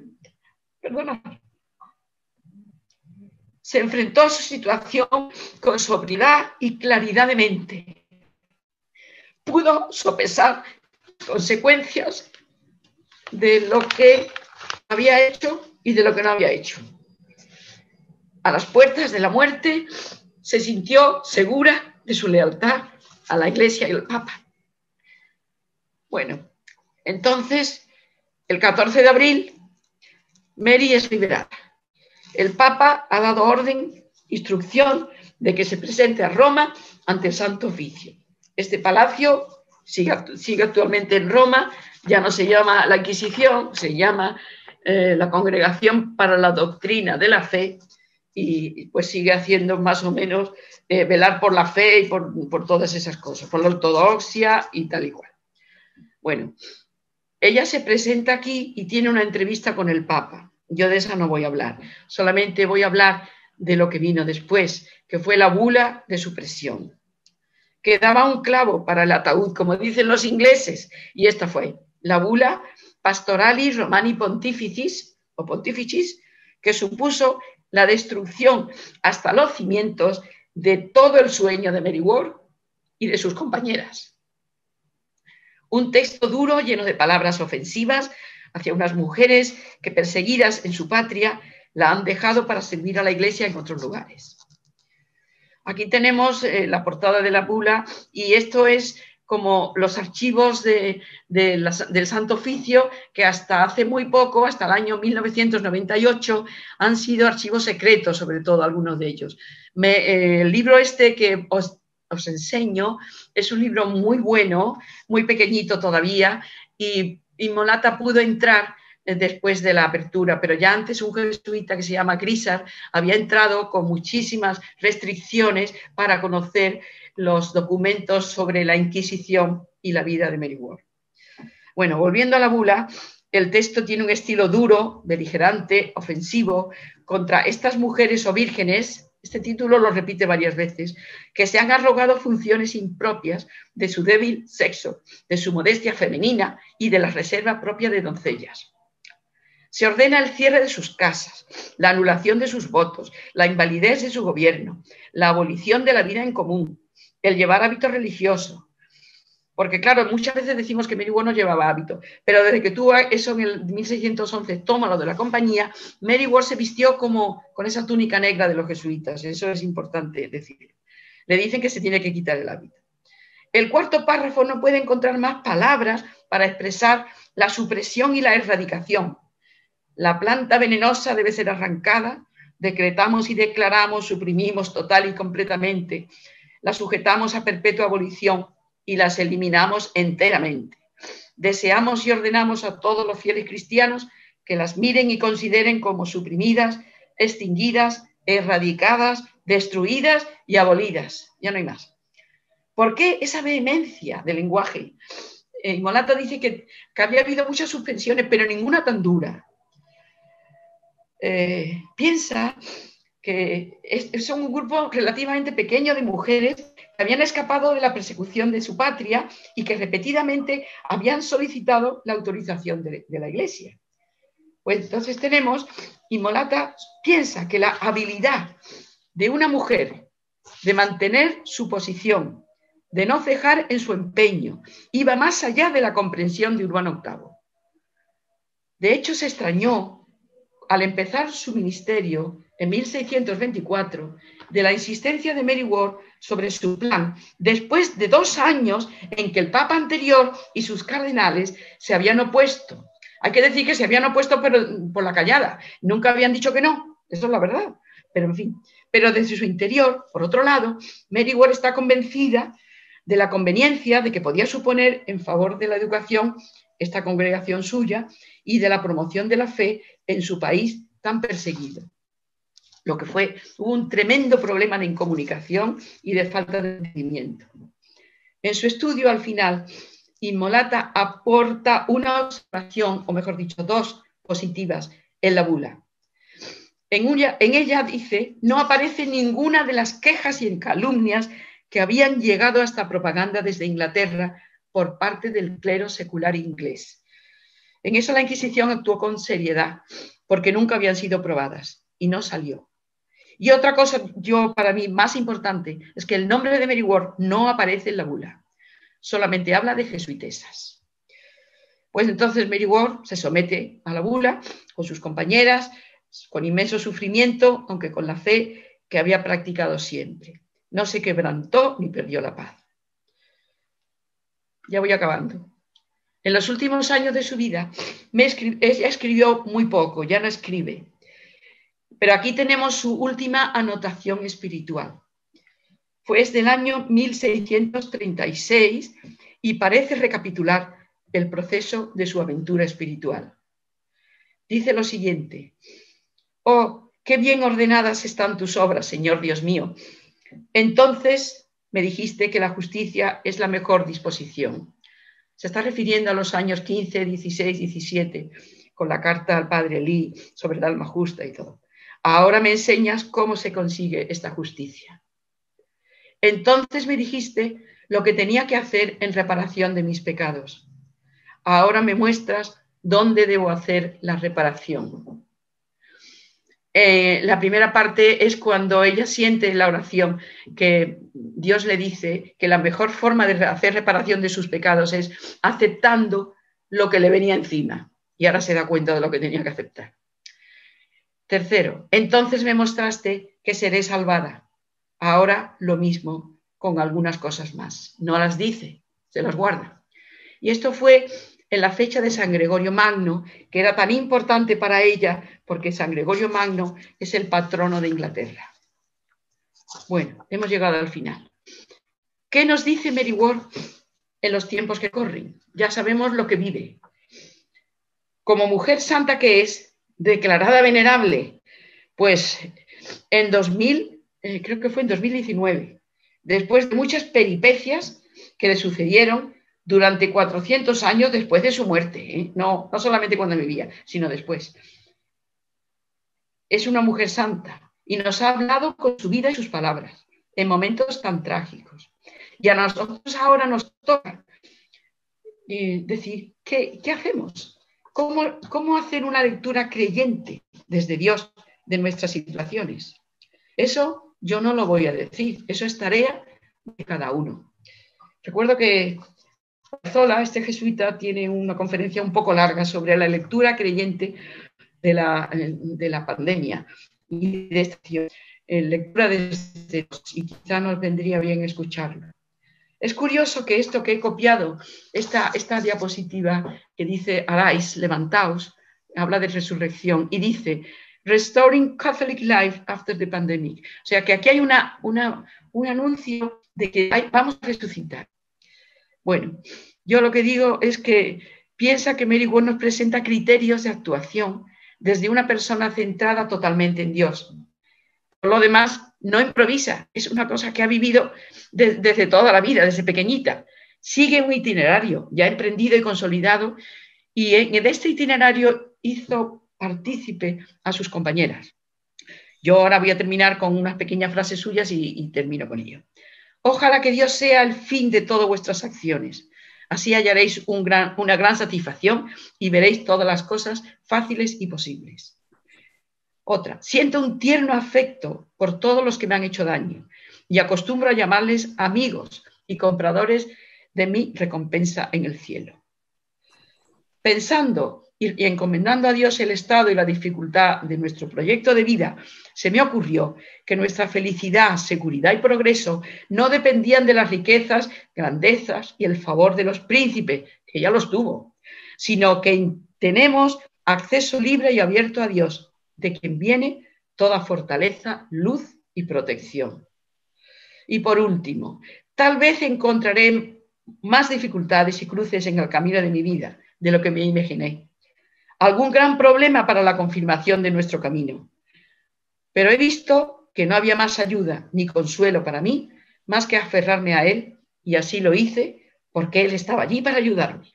C: enfrentó a su situación con sobriedad y claridad de mente. Pudo sopesar consecuencias de lo que había hecho y de lo que no había hecho. A las puertas de la muerte se sintió segura de su lealtad a la Iglesia y al Papa. Bueno, entonces, el 14 de abril, Mary es liberada. El Papa ha dado instrucción de que se presente a Roma ante el Santo Oficio. Este palacio sigue actualmente en Roma, ya no se llama la Inquisición, se llama la Congregación para la Doctrina de la Fe, y pues sigue haciendo más o menos velar por la fe y por todas esas cosas, por la ortodoxia y tal y cual. Bueno, Ella se presenta aquí y tiene una entrevista con el Papa. Yo de esa no voy a hablar, solamente voy a hablar de lo que vino después, que fue la bula de supresión, que daba un clavo para el ataúd, como dicen los ingleses, y esta fue la bula Pastoralis Romani Pontificis, o Pontificis, que supuso la destrucción hasta los cimientos de todo el sueño de Mary Ward y de sus compañeras. Un texto duro, lleno de palabras ofensivas hacia unas mujeres que, perseguidas en su patria, la han dejado para servir a la Iglesia en otros lugares. Aquí tenemos la portada de la bula, y esto es como los archivos del Santo Oficio, que hasta hace muy poco, hasta el año 1998, han sido archivos secretos, sobre todo algunos de ellos. El libro este que os enseño es un libro muy bueno, muy pequeñito todavía, y Immolata pudo entrar después de la apertura, pero ya antes un jesuita que se llama Grisar había entrado con muchísimas restricciones para conocer los documentos sobre la Inquisición y la vida de Mary Ward. Bueno, volviendo a la bula, el texto tiene un estilo duro, beligerante, ofensivo, contra estas mujeres o vírgenes, este título lo repite varias veces, que se han arrogado funciones impropias de su débil sexo, de su modestia femenina y de la reserva propia de doncellas. Se ordena el cierre de sus casas, la anulación de sus votos, la invalidez de su gobierno, la abolición de la vida en común, el llevar hábito religioso. Porque, claro, muchas veces decimos que Mary Ward no llevaba hábito, pero desde que tuvo eso en el 1611, toma lo de la compañía, Mary Ward se vistió como con esa túnica negra de los jesuitas. Eso es importante decir. Le dicen que se tiene que quitar el hábito. El cuarto párrafo no puede encontrar más palabras para expresar la supresión y la erradicación. La planta venenosa debe ser arrancada, decretamos y declaramos, suprimimos total y completamente, la sujetamos a perpetua abolición y las eliminamos enteramente. Deseamos y ordenamos a todos los fieles cristianos que las miren y consideren como suprimidas, extinguidas, erradicadas, destruidas y abolidas. Ya no hay más. ¿Por qué esa vehemencia del lenguaje? Immolata dice que había habido muchas suspensiones, pero ninguna tan dura. Piensa que son un grupo relativamente pequeño de mujeres que habían escapado de la persecución de su patria y que repetidamente habían solicitado la autorización de la Iglesia. Pues entonces tenemos, Immolata piensa que la habilidad de una mujer de mantener su posición, de no cejar en su empeño, iba más allá de la comprensión de Urbano VIII. De hecho, se extrañó al empezar su ministerio en 1624, de la insistencia de Mary Ward sobre su plan, después de 2 años en que el Papa anterior y sus cardenales se habían opuesto. Hay que decir que se habían opuesto pero por la callada, nunca habían dicho que no, eso es la verdad, pero en fin. Pero desde su interior, por otro lado, Mary Ward está convencida de la conveniencia de que podía suponer en favor de la educación esta congregación suya y de la promoción de la fe en su país tan perseguido. Hubo un tremendo problema de incomunicación y de falta de entendimiento. En su estudio, al final, Immolata aporta una observación, o mejor dicho, 2 positivas en la bula. En ella dice, no aparece ninguna de las quejas y calumnias que habían llegado a esta propaganda desde Inglaterra por parte del clero secular inglés. En eso la Inquisición actuó con seriedad, porque nunca habían sido probadas, y no salió. Y otra cosa, para mí, más importante, es que el nombre de Mary Ward no aparece en la bula, solamente habla de jesuitesas. Pues entonces Mary Ward se somete a la bula con sus compañeras, con inmenso sufrimiento, aunque con la fe que había practicado siempre. No se quebrantó ni perdió la paz. Ya voy acabando. En los últimos años de su vida, ella escribió muy poco, ya no escribe. Pero aquí tenemos su última anotación espiritual. Fue desde el año 1636 y parece recapitular el proceso de su aventura espiritual. Dice lo siguiente: «Oh, qué bien ordenadas están tus obras, Señor Dios mío. Entonces me dijiste que la justicia es la mejor disposición. Se está refiriendo a los años 15, 16, 17, con la carta al padre Lee sobre el alma justa y todo. Ahora me enseñas cómo se consigue esta justicia. Entonces me dijiste lo que tenía que hacer en reparación de mis pecados. Ahora me muestras dónde debo hacer la reparación. La primera parte es cuando ella siente en la oración que Dios le dice que la mejor forma de hacer reparación de sus pecados es aceptando lo que le venía encima. Y ahora se da cuenta de lo que tenía que aceptar. Tercero, entonces me mostraste que seré salvada. Ahora lo mismo con algunas cosas más. No las dice, se las guarda. Y esto fue en la fecha de San Gregorio Magno, que era tan importante para ella, porque San Gregorio Magno es el patrono de Inglaterra. Bueno, hemos llegado al final. ¿Qué nos dice Mary Ward en los tiempos que corren? Ya sabemos lo que vive. Como mujer santa que es, declarada venerable, pues en 2000, creo que fue en 2019, después de muchas peripecias que le sucedieron durante 400 años después de su muerte, no solamente cuando vivía, sino después. Es una mujer santa y nos ha hablado con su vida y sus palabras en momentos tan trágicos. Y a nosotros ahora nos toca decir, ¿qué hacemos? ¿Cómo hacer una lectura creyente desde Dios de nuestras situaciones? Eso yo no lo voy a decir, eso es tarea de cada uno. Recuerdo que Zola, este jesuita, tiene una conferencia un poco larga sobre la lectura creyente de la pandemia y de esta lectura desde Dios, y quizá nos vendría bien escucharlo. Es curioso que esto que he copiado, esta diapositiva que dice Arise, levantaos, habla de resurrección y dice Restoring Catholic Life After the Pandemic. O sea que aquí hay un anuncio de que vamos a resucitar. Bueno, yo lo que digo es que piensa que Mary Ward nos presenta criterios de actuación desde una persona centrada totalmente en Dios. Por lo demás, no improvisa, es una cosa que ha vivido desde toda la vida, desde pequeñita. Sigue un itinerario ya emprendido y consolidado, y en este itinerario hizo partícipe a sus compañeras. Yo ahora voy a terminar con unas pequeñas frases suyas y termino con ello. Ojalá que Dios sea el fin de todas vuestras acciones. Así hallaréis una gran satisfacción y veréis todas las cosas fáciles y posibles. Otra, siento un tierno afecto por todos los que me han hecho daño y acostumbro a llamarles amigos y compradores de mi recompensa en el cielo. Pensando y encomendando a Dios el estado y la dificultad de nuestro proyecto de vida, se me ocurrió que nuestra felicidad, seguridad y progreso no dependían de las riquezas, grandezas y el favor de los príncipes, que ya los tuvo, sino que tenemos acceso libre y abierto a Dios, de quien viene toda fortaleza, luz y protección. Y por último, tal vez encontraré más dificultades y cruces en el camino de mi vida de lo que me imaginé. Algún gran problema para la confirmación de nuestro camino. Pero he visto que no había más ayuda ni consuelo para mí más que aferrarme a Él, y así lo hice porque Él estaba allí para ayudarme.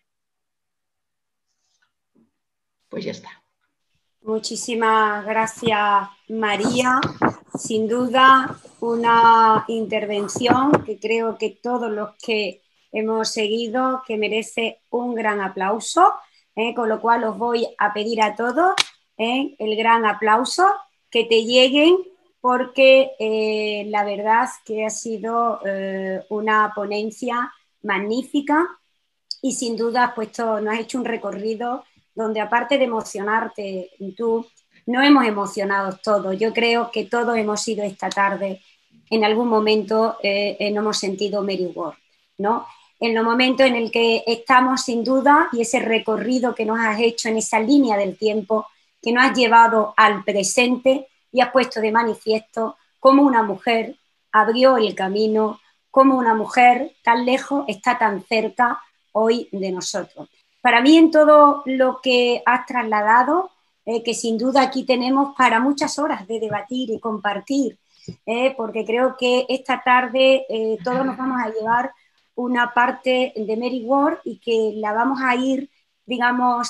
C: Pues ya está.
A: Muchísimas gracias, María. Sin duda, una intervención que creo que todos los que hemos seguido que merece un gran aplauso, con lo cual os voy a pedir a todos el gran aplauso, que te lleguen, porque la verdad que ha sido una ponencia magnífica y sin duda pues nos has hecho un recorrido donde aparte de emocionarte tú, nos hemos emocionado todos. Yo creo que todos hemos sido esta tarde, en algún momento no hemos sentido Mary Ward, ¿no? En los momentos en el que estamos sin duda y ese recorrido que nos has hecho en esa línea del tiempo, que nos has llevado al presente y has puesto de manifiesto cómo una mujer abrió el camino, cómo una mujer tan lejos está tan cerca hoy de nosotros. Para mí, en todo lo que has trasladado, que sin duda aquí tenemos para muchas horas de debatir y compartir, porque creo que esta tarde todos nos vamos a llevar una parte de Mary Ward y que la vamos a ir, digamos,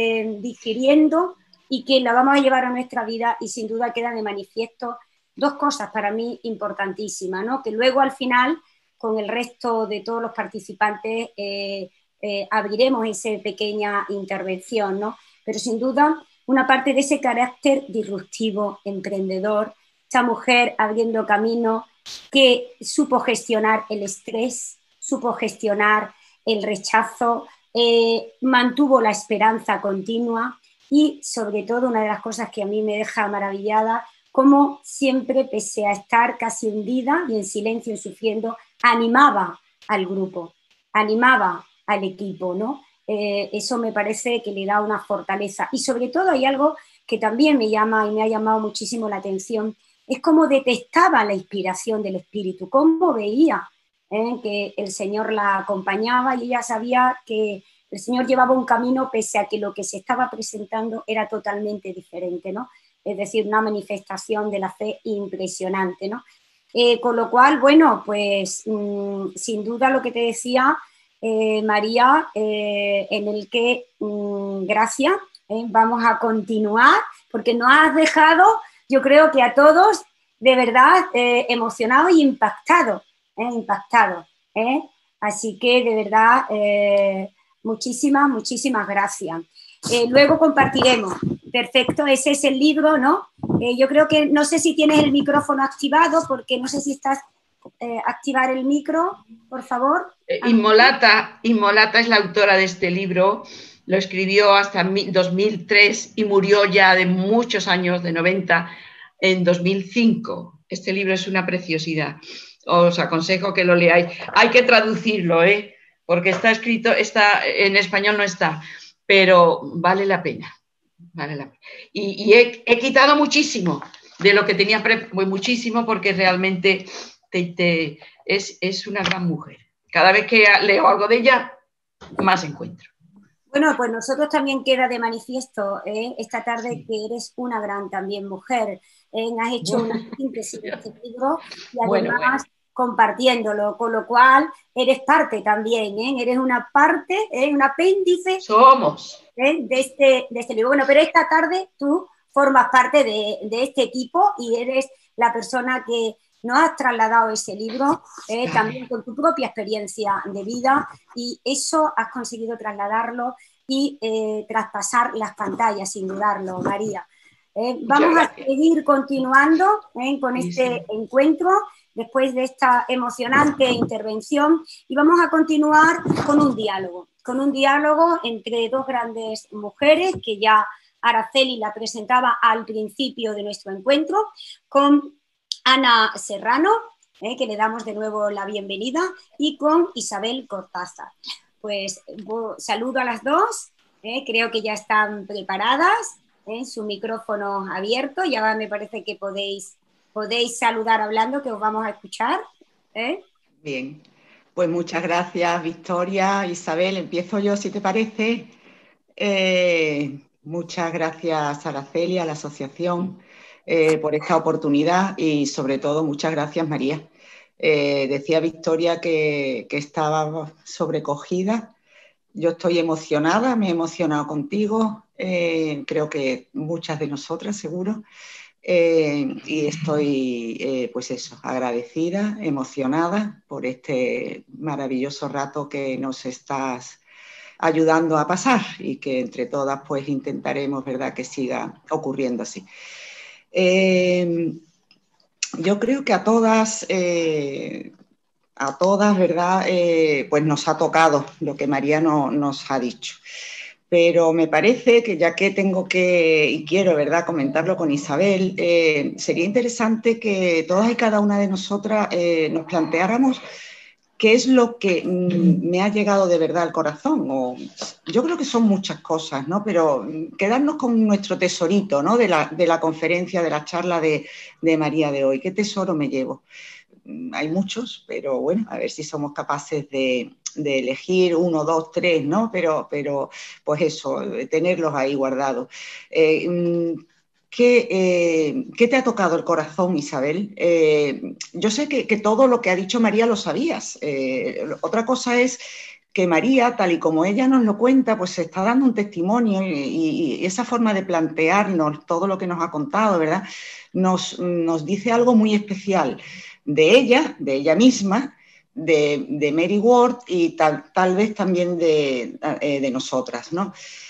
A: digiriendo y que la vamos a llevar a nuestra vida, y sin duda queda de manifiesto dos cosas para mí importantísimas, ¿no? Que luego al final, con el resto de todos los participantes, abriremos esa pequeña intervención, ¿no? Pero sin duda una parte de ese carácter disruptivo, emprendedor, esta mujer abriendo camino, que supo gestionar el estrés, supo gestionar el rechazo, mantuvo la esperanza continua y, sobre todo, una de las cosas que a mí me deja maravillada, como siempre, pese a estar casi hundida y en silencio y sufriendo, animaba al grupo, animaba al equipo, ¿no? Eso me parece que le da una fortaleza. Y sobre todo hay algo que también me llama y me ha llamado muchísimo la atención, es cómo detectaba la inspiración del espíritu, cómo veía que el Señor la acompañaba, y ella sabía que el Señor llevaba un camino pese a que lo que se estaba presentando era totalmente diferente, ¿no? Es decir, una manifestación de la fe impresionante, ¿no? Con lo cual, bueno, pues sin duda lo que te decía, María, en el que gracias, vamos a continuar, porque nos has dejado, yo creo que a todos, de verdad, emocionados y impactados, impactados. Así que, de verdad, muchísimas, muchísimas gracias. Luego compartiremos. Perfecto, ese es el libro, ¿no? Yo creo que, no sé si tienes el micrófono activado, porque no sé si estás... activar el micro, por favor.
C: Inmolata es la autora de este libro, lo escribió hasta 2003 y murió ya de muchos años, de 90, en 2005. Este libro es una preciosidad, os aconsejo que lo leáis. Hay que traducirlo, porque está escrito, en español no está, pero vale la pena. Vale la pena. Y he quitado muchísimo de lo que tenía, muchísimo, porque realmente es una gran mujer. Cada vez que leo algo de ella, más encuentro.
A: Bueno, pues nosotros también queda de manifiesto esta tarde que eres una gran también mujer. Has hecho una síntesis de este libro y además compartiéndolo, con lo cual eres parte también, eres una parte, un apéndice.
C: Somos.
A: De este libro. Bueno, pero esta tarde tú formas parte de este equipo y eres la persona que nos has trasladado ese libro, también con tu propia experiencia de vida, y eso has conseguido trasladarlo y traspasar las pantallas, sin dudarlo, María. Vamos a seguir continuando con este encuentro después de esta emocionante intervención, y vamos a continuar con un diálogo entre dos grandes mujeres que ya Araceli la presentaba al principio de nuestro encuentro, con Ana Serrano, que le damos de nuevo la bienvenida, y con Isabel Cortázar. Pues saludo a las dos, creo que ya están preparadas, su micrófono abierto, ya me parece que podéis saludar hablando, que os vamos a escuchar.
D: Bien, pues muchas gracias, Victoria. Isabel, empiezo yo, si te parece. Muchas gracias, Araceli, a la asociación, por esta oportunidad, y sobre todo muchas gracias, María. Decía Victoria que estaba sobrecogida. Yo estoy emocionada, me he emocionado contigo, creo que muchas de nosotras seguro, y estoy pues eso, agradecida, emocionada por este maravilloso rato que nos estás ayudando a pasar, y que entre todas pues intentaremos, ¿verdad?, que siga ocurriendo así. Yo creo que a todas, ¿verdad?, pues nos ha tocado lo que María nos ha dicho. Pero me parece que, ya que tengo que, y quiero, ¿verdad?, comentarlo con Isabel, sería interesante que todas y cada una de nosotras nos planteáramos qué es lo que me ha llegado de verdad al corazón. Yo creo que son muchas cosas, ¿no? Pero quedarnos con nuestro tesorito, ¿no?, de la conferencia, de la charla de María de hoy. ¿Qué tesoro me llevo? Hay muchos, pero bueno, a ver si somos capaces de elegir 1, 2, 3, ¿no? Pero pues eso, tenerlos ahí guardados. ¿qué te ha tocado el corazón, Isabel? Yo sé que todo lo que ha dicho María lo sabías. Otra cosa es que María, tal y como ella nos lo cuenta, pues se está dando un testimonio y esa forma de plantearnos todo lo que nos ha contado, ¿verdad? Nos dice algo muy especial de ella misma, de Mary Ward y tal vez también de nosotras, ¿no?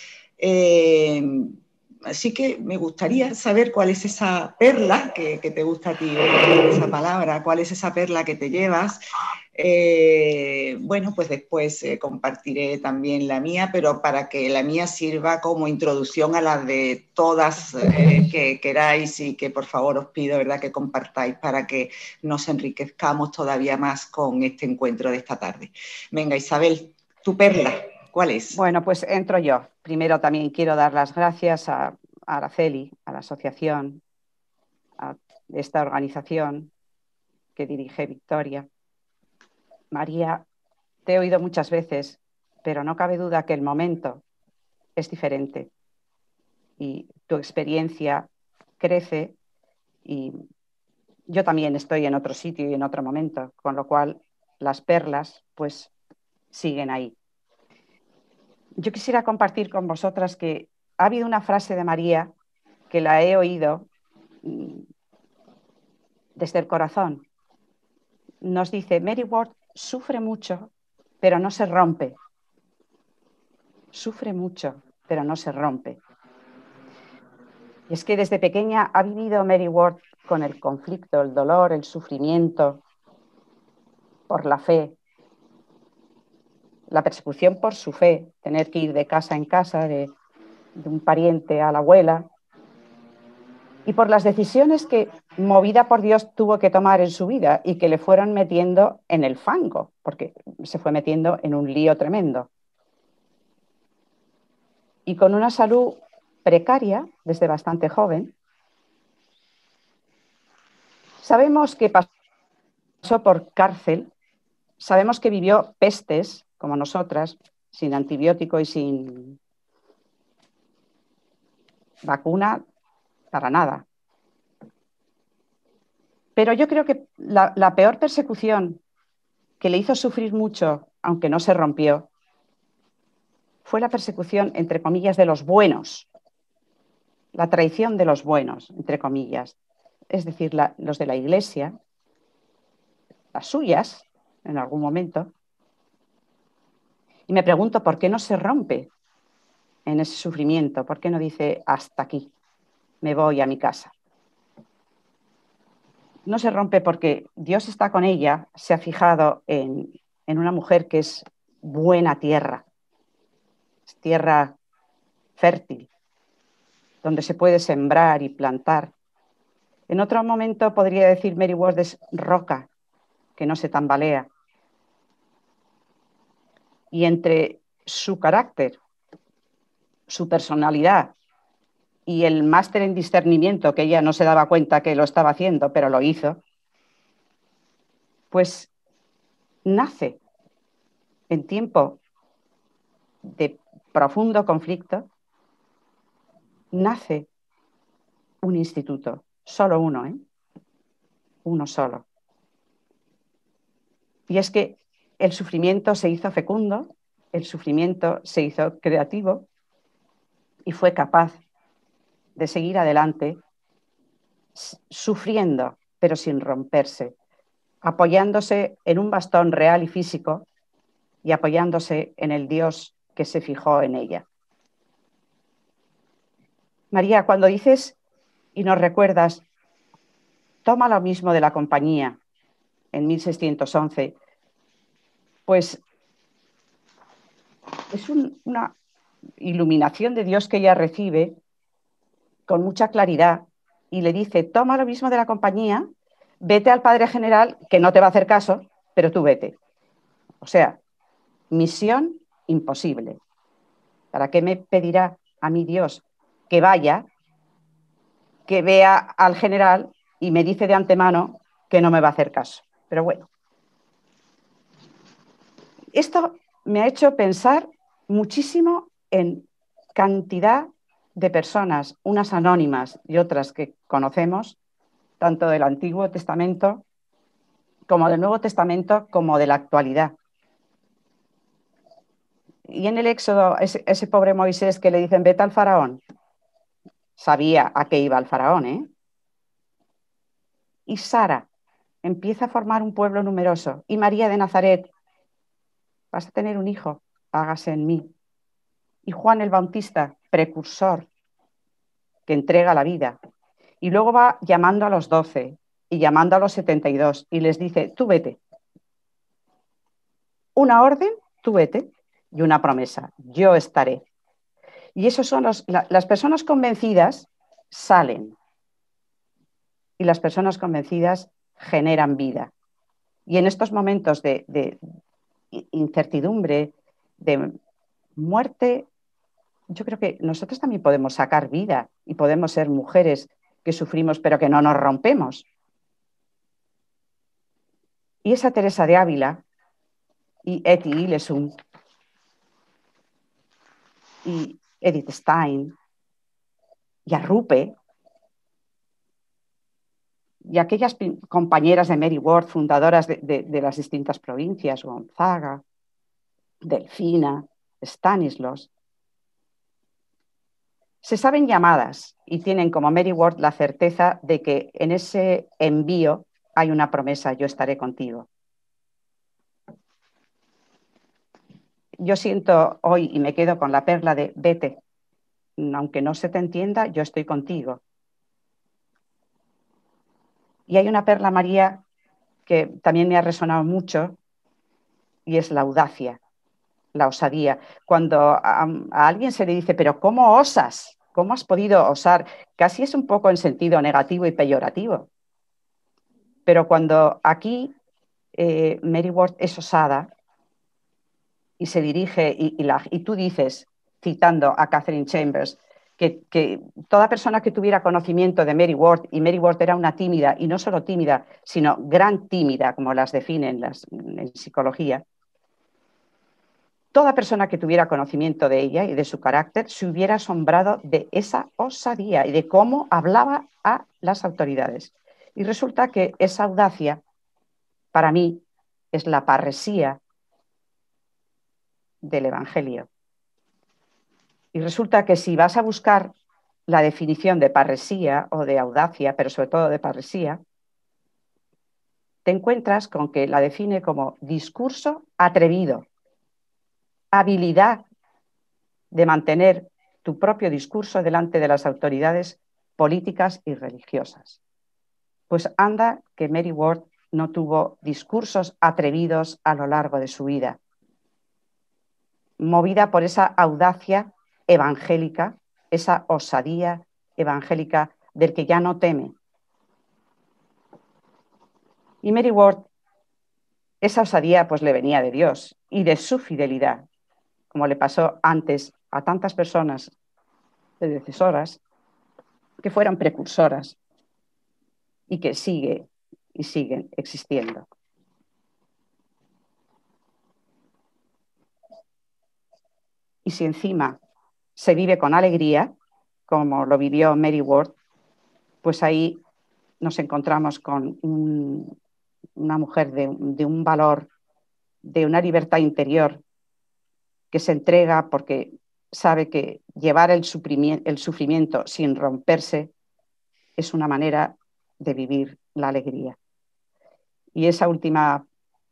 D: Así que me gustaría saber cuál es esa perla que te gusta a ti, esa palabra, cuál es esa perla que te llevas. Bueno, pues después compartiré también la mía, pero para que la mía sirva como introducción a las de todas que queráis y que por favor os pido, ¿verdad?, que compartáis para que nos enriquezcamos todavía más con este encuentro de esta tarde. Venga, Isabel, tu perla, ¿cuál es?
E: Bueno, pues entro yo. Primero también quiero dar las gracias a Araceli, a la asociación, a esta organización que dirige Victoria. María, te he oído muchas veces, pero no cabe duda que el momento es diferente y tu experiencia crece y yo también estoy en otro sitio y en otro momento, con lo cual las perlas pues siguen ahí. Yo quisiera compartir con vosotras que ha habido una frase de María que la he oído desde el corazón. Nos dice, Mary Ward sufre mucho, pero no se rompe. Sufre mucho, pero no se rompe. Y es que desde pequeña ha vivido Mary Ward con el conflicto, el dolor, el sufrimiento por la fe, la persecución por su fe, tener que ir de casa en casa, de un pariente a la abuela, y por las decisiones que, movida por Dios, tuvo que tomar en su vida y que le fueron metiendo en el fango, porque se fue metiendo en un lío tremendo. Y con una salud precaria desde bastante joven. Sabemos que pasó por cárcel, sabemos que vivió pestes, como nosotras, sin antibiótico y sin vacuna para nada. Pero yo creo que la peor persecución que le hizo sufrir mucho, aunque no se rompió, fue la persecución, entre comillas, de los buenos, la traición de los buenos, entre comillas, es decir, los de la Iglesia, las suyas, en algún momento. Y me pregunto, ¿por qué no se rompe en ese sufrimiento? ¿Por qué no dice, hasta aquí, me voy a mi casa? No se rompe porque Dios está con ella, se ha fijado en una mujer que es buena tierra, es tierra fértil, donde se puede sembrar y plantar. En otro momento podría decir Mary Ward es roca, que no se tambalea. Y entre su carácter, su personalidad y el máster en discernimiento, que ella no se daba cuenta que lo estaba haciendo, pero lo hizo, pues nace en tiempo de profundo conflicto, nace un instituto, solo uno, uno solo. Y es que el sufrimiento se hizo fecundo, el sufrimiento se hizo creativo y fue capaz de seguir adelante sufriendo, pero sin romperse, apoyándose en un bastón real y físico y apoyándose en el Dios que se fijó en ella. María, cuando dices y nos recuerdas, toma lo mismo de la compañía en 1611, pues es una iluminación de Dios que ella recibe con mucha claridad y le dice, toma lo mismo de la compañía, vete al Padre General, que no te va a hacer caso, pero tú vete. O sea, misión imposible. ¿Para qué me pedirá a mí Dios que vaya, que vea al general y me dice de antemano que no me va a hacer caso? Pero bueno, esto me ha hecho pensar muchísimo en cantidad de personas, unas anónimas y otras que conocemos, tanto del Antiguo Testamento como del Nuevo Testamento, como de la actualidad. Y en el Éxodo, ese pobre Moisés que le dicen, vete al faraón, sabía a qué iba el faraón, ¿eh? Y Sara empieza a formar un pueblo numeroso. Y María de Nazaret, vas a tener un hijo, hágase en mí. Y Juan el Bautista, precursor, que entrega la vida. Y luego va llamando a los 12 y llamando a los 72 y les dice, tú vete. Una orden, tú vete, y una promesa, yo estaré. Y esos son las personas convencidas salen. Y las personas convencidas generan vida. Y en estos momentos de incertidumbre, de muerte, yo creo que nosotros también podemos sacar vida y podemos ser mujeres que sufrimos pero que no nos rompemos. Y esa Teresa de Ávila y Etty Hillesum y Edith Stein y Arrupe y aquellas compañeras de Mary Ward, fundadoras de las distintas provincias, Gonzaga, Delfina, Stanislas, se saben llamadas y tienen como Mary Ward la certeza de que en ese envío hay una promesa, yo estaré contigo. Yo siento hoy y me quedo con la perla de vete, aunque no se te entienda, yo estoy contigo. Y hay una perla, María, que también me ha resonado mucho y es la audacia, la osadía. Cuando a alguien se le dice, pero ¿cómo osas? ¿Cómo has podido osar? Casi es un poco en sentido negativo y peyorativo. Pero cuando aquí Mary Ward es osada y se dirige, y tú dices, citando a Catherine Chambers, que toda persona que tuviera conocimiento de Mary Ward, y Mary Ward era una tímida, y no solo tímida, sino gran tímida, como las definen en psicología, toda persona que tuviera conocimiento de ella y de su carácter se hubiera asombrado de esa osadía y de cómo hablaba a las autoridades. Y resulta que esa audacia, para mí, es la parresía del Evangelio. Y resulta que si vas a buscar la definición de parresía o de audacia, pero sobre todo de parresía, te encuentras con que la define como discurso atrevido, habilidad de mantener tu propio discurso delante de las autoridades políticas y religiosas. Pues anda que Mary Ward no tuvo discursos atrevidos a lo largo de su vida, movida por esa audacia evangélica, esa osadía evangélica del que ya no teme. Y Mary Ward, esa osadía pues le venía de Dios y de su fidelidad, como le pasó antes a tantas personas predecesoras que fueron precursoras y que siguen existiendo. Y si encima se vive con alegría, como lo vivió Mary Ward, pues ahí nos encontramos con una mujer de un valor, de una libertad interior, que se entrega porque sabe que llevar el sufrimiento sin romperse es una manera de vivir la alegría. Y esa última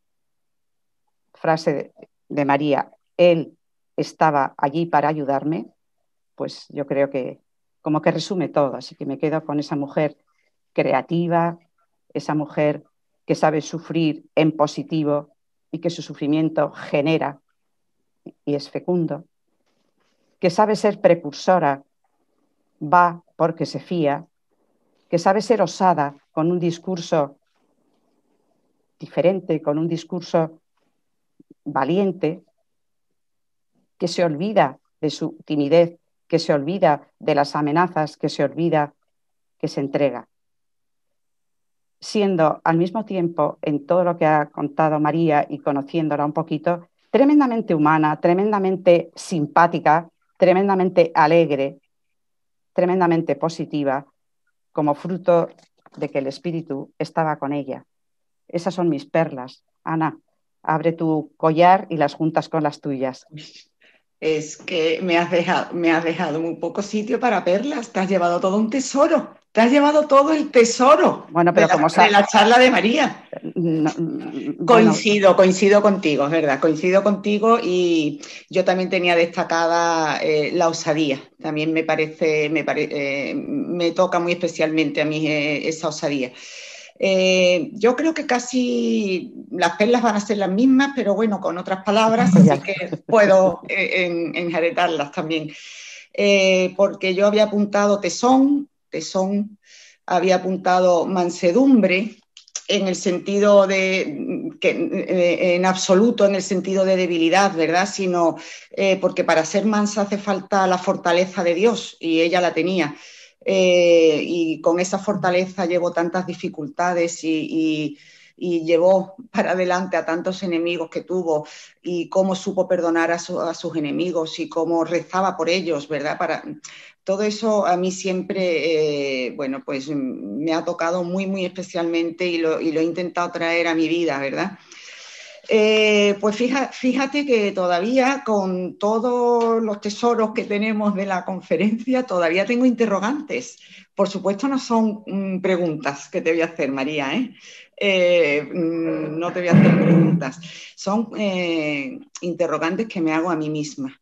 E: frase de María, él estaba allí para ayudarme, pues yo creo que como que resume todo. Así que me quedo con esa mujer creativa, esa mujer que sabe sufrir en positivo y que su sufrimiento genera y es fecundo, que sabe ser precursora, va porque se fía, que sabe ser osada con un discurso diferente, con un discurso valiente, que se olvida de su timidez, que se olvida de las amenazas, que se olvida, que se entrega. Siendo al mismo tiempo, en todo lo que ha contado María y conociéndola un poquito, tremendamente humana, tremendamente simpática, tremendamente alegre tremendamente positiva como fruto de que el espíritu estaba con ella. Esas son mis perlas. Ana, abre tu collar y las juntas con las tuyas.
D: Es que me has dejado muy poco sitio para perlas. Te has llevado todo un tesoro. Te has llevado todo el tesoro
E: bueno, pero
D: de la charla de María.
E: No,
D: Coincido contigo, es verdad, coincido contigo, y yo también tenía destacada la osadía. También me toca muy especialmente a mí esa osadía. Yo creo que casi las perlas van a ser las mismas, pero bueno, con otras palabras, así que puedo enjaretarlas también. Porque yo había apuntado tesón, había apuntado mansedumbre, en el sentido en absoluto en el sentido de debilidad, ¿verdad? Sino porque para ser mansa hace falta la fortaleza de Dios, y ella la tenía. Y con esa fortaleza llevó tantas dificultades y llevó para adelante a tantos enemigos que tuvo, y cómo supo perdonar a sus enemigos y cómo rezaba por ellos, ¿verdad? Todo eso a mí siempre, bueno, pues me ha tocado muy, muy especialmente, y lo he intentado traer a mi vida, ¿verdad? Pues fíjate que todavía, con todos los tesoros que tenemos de la conferencia, todavía tengo interrogantes. Por supuesto, no son preguntas que te voy a hacer, María, ¿eh? No te voy a hacer preguntas. Son interrogantes que me hago a mí misma.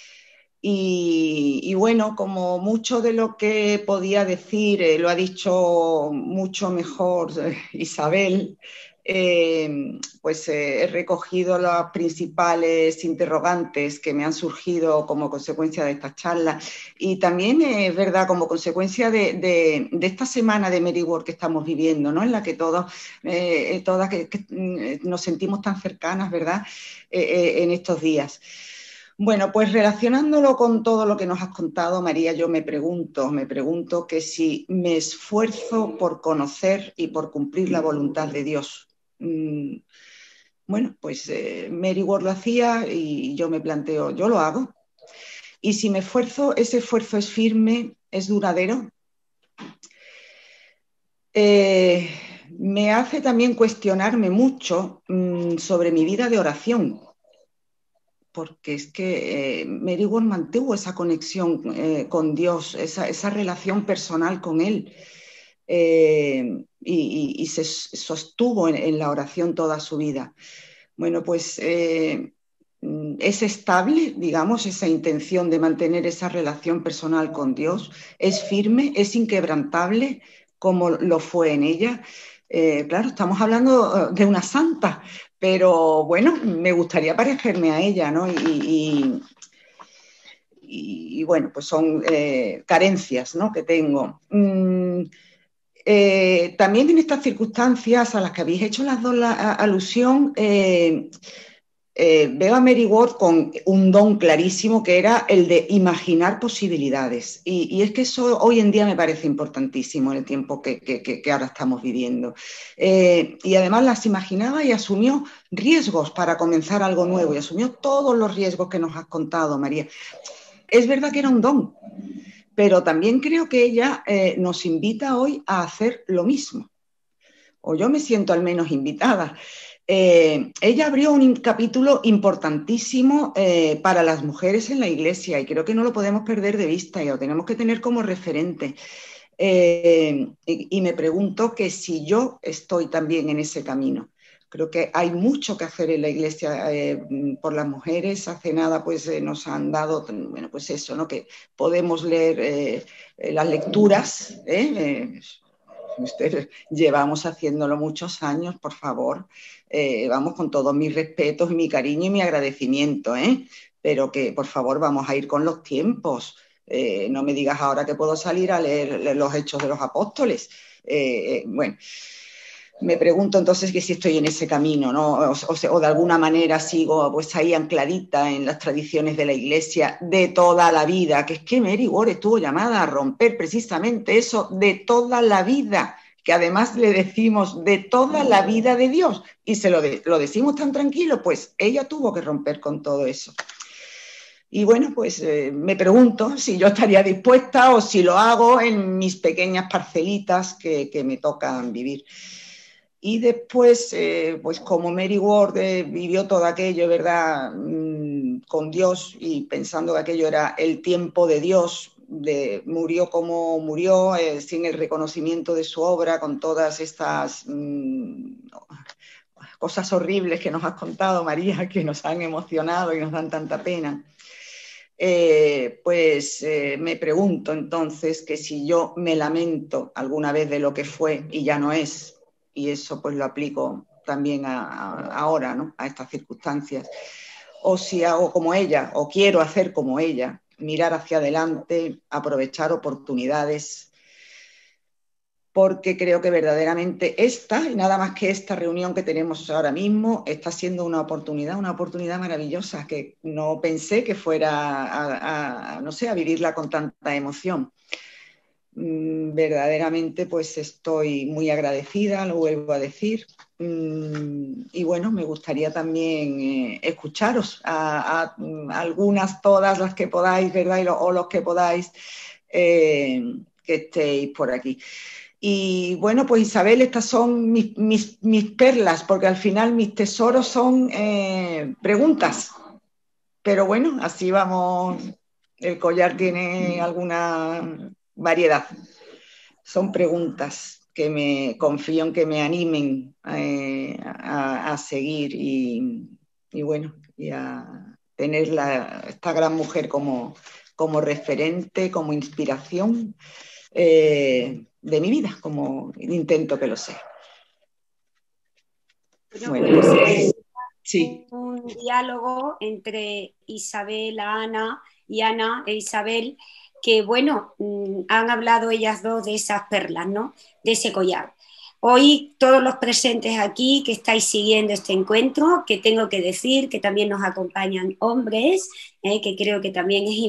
D: Y bueno, como mucho de lo que podía decir lo ha dicho mucho mejor Isabel, pues he recogido las principales interrogantes que me han surgido como consecuencia de esta charla, y también es verdad, como consecuencia de esta semana de Mary Ward que estamos viviendo, ¿no? En la que todas nos sentimos tan cercanas, ¿verdad? En estos días. Bueno, pues relacionándolo con todo lo que nos has contado, María, yo me pregunto que si me esfuerzo por conocer y por cumplir la voluntad de Dios. Bueno, pues Mary Ward lo hacía, y yo me planteo, yo lo hago. Y si me esfuerzo, ese esfuerzo es firme, es duradero. Me hace también cuestionarme mucho sobre mi vida de oración, porque es que Mary Ward mantuvo esa conexión con Dios, esa relación personal con Él, y se sostuvo en la oración toda su vida. Bueno, pues es estable, digamos, esa intención de mantener esa relación personal con Dios, es firme, es inquebrantable, como lo fue en ella. Claro, estamos hablando de una santa, pero bueno, me gustaría parecerme a ella, ¿no? Y bueno, pues son carencias, ¿no?, que tengo. También en estas circunstancias a las que habéis hecho las dos alusión, veo a Mary Ward con un don clarísimo, que era el de imaginar posibilidades. Y es que eso hoy en día me parece importantísimo en el tiempo que ahora estamos viviendo. Y además las imaginaba y asumió riesgos para comenzar algo nuevo, y asumió todos los riesgos que nos has contado, María. Es verdad que era un don, pero también creo que ella nos invita hoy a hacer lo mismo. O yo me siento al menos invitada. Ella abrió un capítulo importantísimo para las mujeres en la Iglesia, y creo que no lo podemos perder de vista, y lo tenemos que tener como referente. Y me pregunto que si yo estoy también en ese camino. Creo que hay mucho que hacer en la Iglesia por las mujeres. Hace nada pues nos han dado, bueno, pues eso, ¿no?, que podemos leer las lecturas. Llevamos haciéndolo muchos años, por favor. Vamos, con todos mis respetos, mi cariño y mi agradecimiento, pero que por favor vamos a ir con los tiempos. No me digas ahora que puedo salir a leer los Hechos de los Apóstoles. Bueno, me pregunto entonces que si estoy en ese camino, ¿no? O de alguna manera sigo pues ahí ancladita en las tradiciones de la Iglesia de toda la vida, que es que Mary Ward estuvo llamada a romper precisamente eso, de toda la vida, que además le decimos de toda la vida de Dios, y lo decimos tan tranquilo. Pues ella tuvo que romper con todo eso. Y bueno, pues me pregunto si yo estaría dispuesta o si lo hago en mis pequeñas parcelitas que me tocan vivir. Y después, pues como Mary Ward vivió todo aquello, ¿verdad? Con Dios y pensando que aquello era el tiempo de Dios, murió como murió, sin el reconocimiento de su obra, con todas estas cosas horribles que nos has contado, María, que nos han emocionado y nos dan tanta pena. Me pregunto entonces que si yo me lamento alguna vez de lo que fue y ya no es, y eso pues lo aplico también ahora, ¿no? A estas circunstancias, o si hago como ella, o quiero hacer como ella, mirar hacia adelante, aprovechar oportunidades, porque creo que verdaderamente esta, y nada más que esta reunión que tenemos ahora mismo, está siendo una oportunidad maravillosa, que no pensé que fuera no sé, a vivirla con tanta emoción. Verdaderamente pues estoy muy agradecida, lo vuelvo a decir, y bueno, me gustaría también escucharos a algunas, todas las que podáis, ¿verdad? O los que podáis, que estéis por aquí. Y bueno, pues Isabel, estas son mis perlas, porque al final mis tesoros son preguntas, pero bueno, así vamos, el collar tiene alguna variedad. Son preguntas que me confío en que me animen a seguir y bueno, y a tener esta gran mujer como referente, como inspiración de mi vida, como intento que lo sea.
A: Bueno,
D: Pues, sí.
A: un diálogo entre Isabel, Ana y Ana e Isabel, que bueno, han hablado ellas dos de esas perlas, ¿no? De ese collar. Hoy todos los presentes aquí que estáis siguiendo este encuentro, que tengo que decir que también nos acompañan hombres, que creo que también es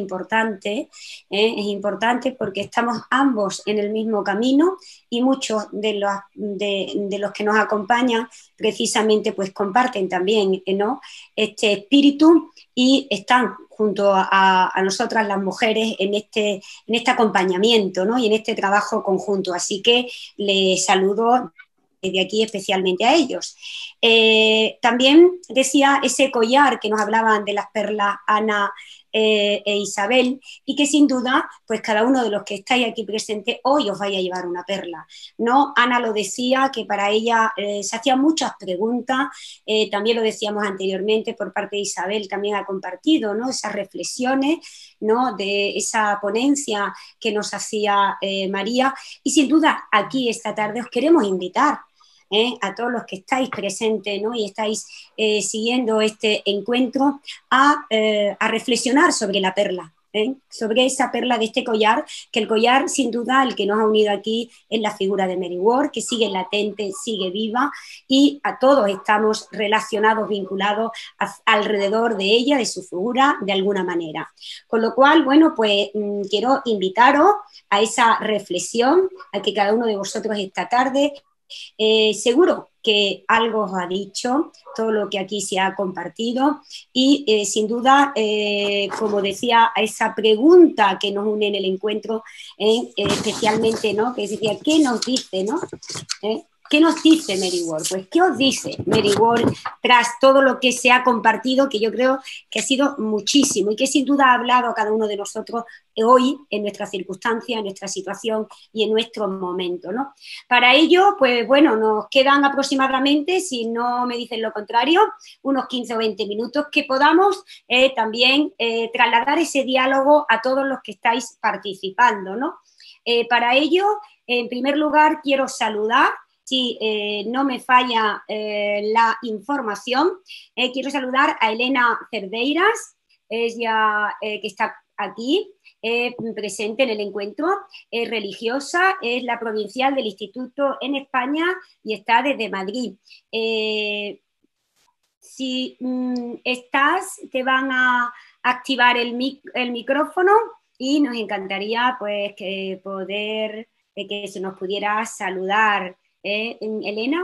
A: importante porque estamos ambos en el mismo camino y muchos de los que nos acompañan precisamente pues comparten también, ¿no? Este espíritu y están junto a nosotras las mujeres en este acompañamiento, ¿no? Y en este trabajo conjunto. Así que les saludo desde aquí especialmente a ellos. También decía ese collar que nos hablaban de las perlas Ana e Isabel, y que sin duda, pues cada uno de los que estáis aquí presentes hoy os vais a llevar una perla, ¿no? Ana lo decía, que para ella se hacían muchas preguntas, también lo decíamos anteriormente por parte de Isabel, también ha compartido, ¿no? Esas reflexiones, ¿no? De esa ponencia que nos hacía María, y sin duda aquí esta tarde os queremos invitar a todos los que estáis presentes, ¿no? Y estáis siguiendo este encuentro a reflexionar sobre la perla, sobre esa perla de este collar, que el collar sin duda el que nos ha unido aquí es la figura de Mary Ward, que sigue latente, sigue viva, y a todos estamos relacionados, vinculados alrededor de ella, de su figura, de alguna manera. Con lo cual, bueno, pues quiero invitaros a esa reflexión, a que cada uno de vosotros esta tarde seguro que algo os ha dicho, todo lo que aquí se ha compartido, y sin duda, como decía, a esa pregunta que nos une en el encuentro, especialmente, ¿no? Que decía, ¿qué nos dice, no? ¿Qué nos dice Mary Ward? Pues, ¿qué os dice Mary Ward tras todo lo que se ha compartido, que yo creo que ha sido muchísimo y que sin duda ha hablado a cada uno de nosotros hoy en nuestra circunstancia, en nuestra situación y en nuestro momento, ¿no? Para ello, pues bueno, nos quedan aproximadamente, si no me dicen lo contrario, unos 15 o 20 minutos que podamos también trasladar ese diálogo a todos los que estáis participando, ¿no? Para ello, en primer lugar, quiero saludar, si no me falla la información, quiero saludar a Elena Cerdeiras, ella que está aquí presente en el encuentro, es religiosa, es la provincial del Instituto en España y está desde Madrid. Si estás, te van a activar el micrófono y nos encantaría pues que poder, que se nos pudiera saludar. Elena.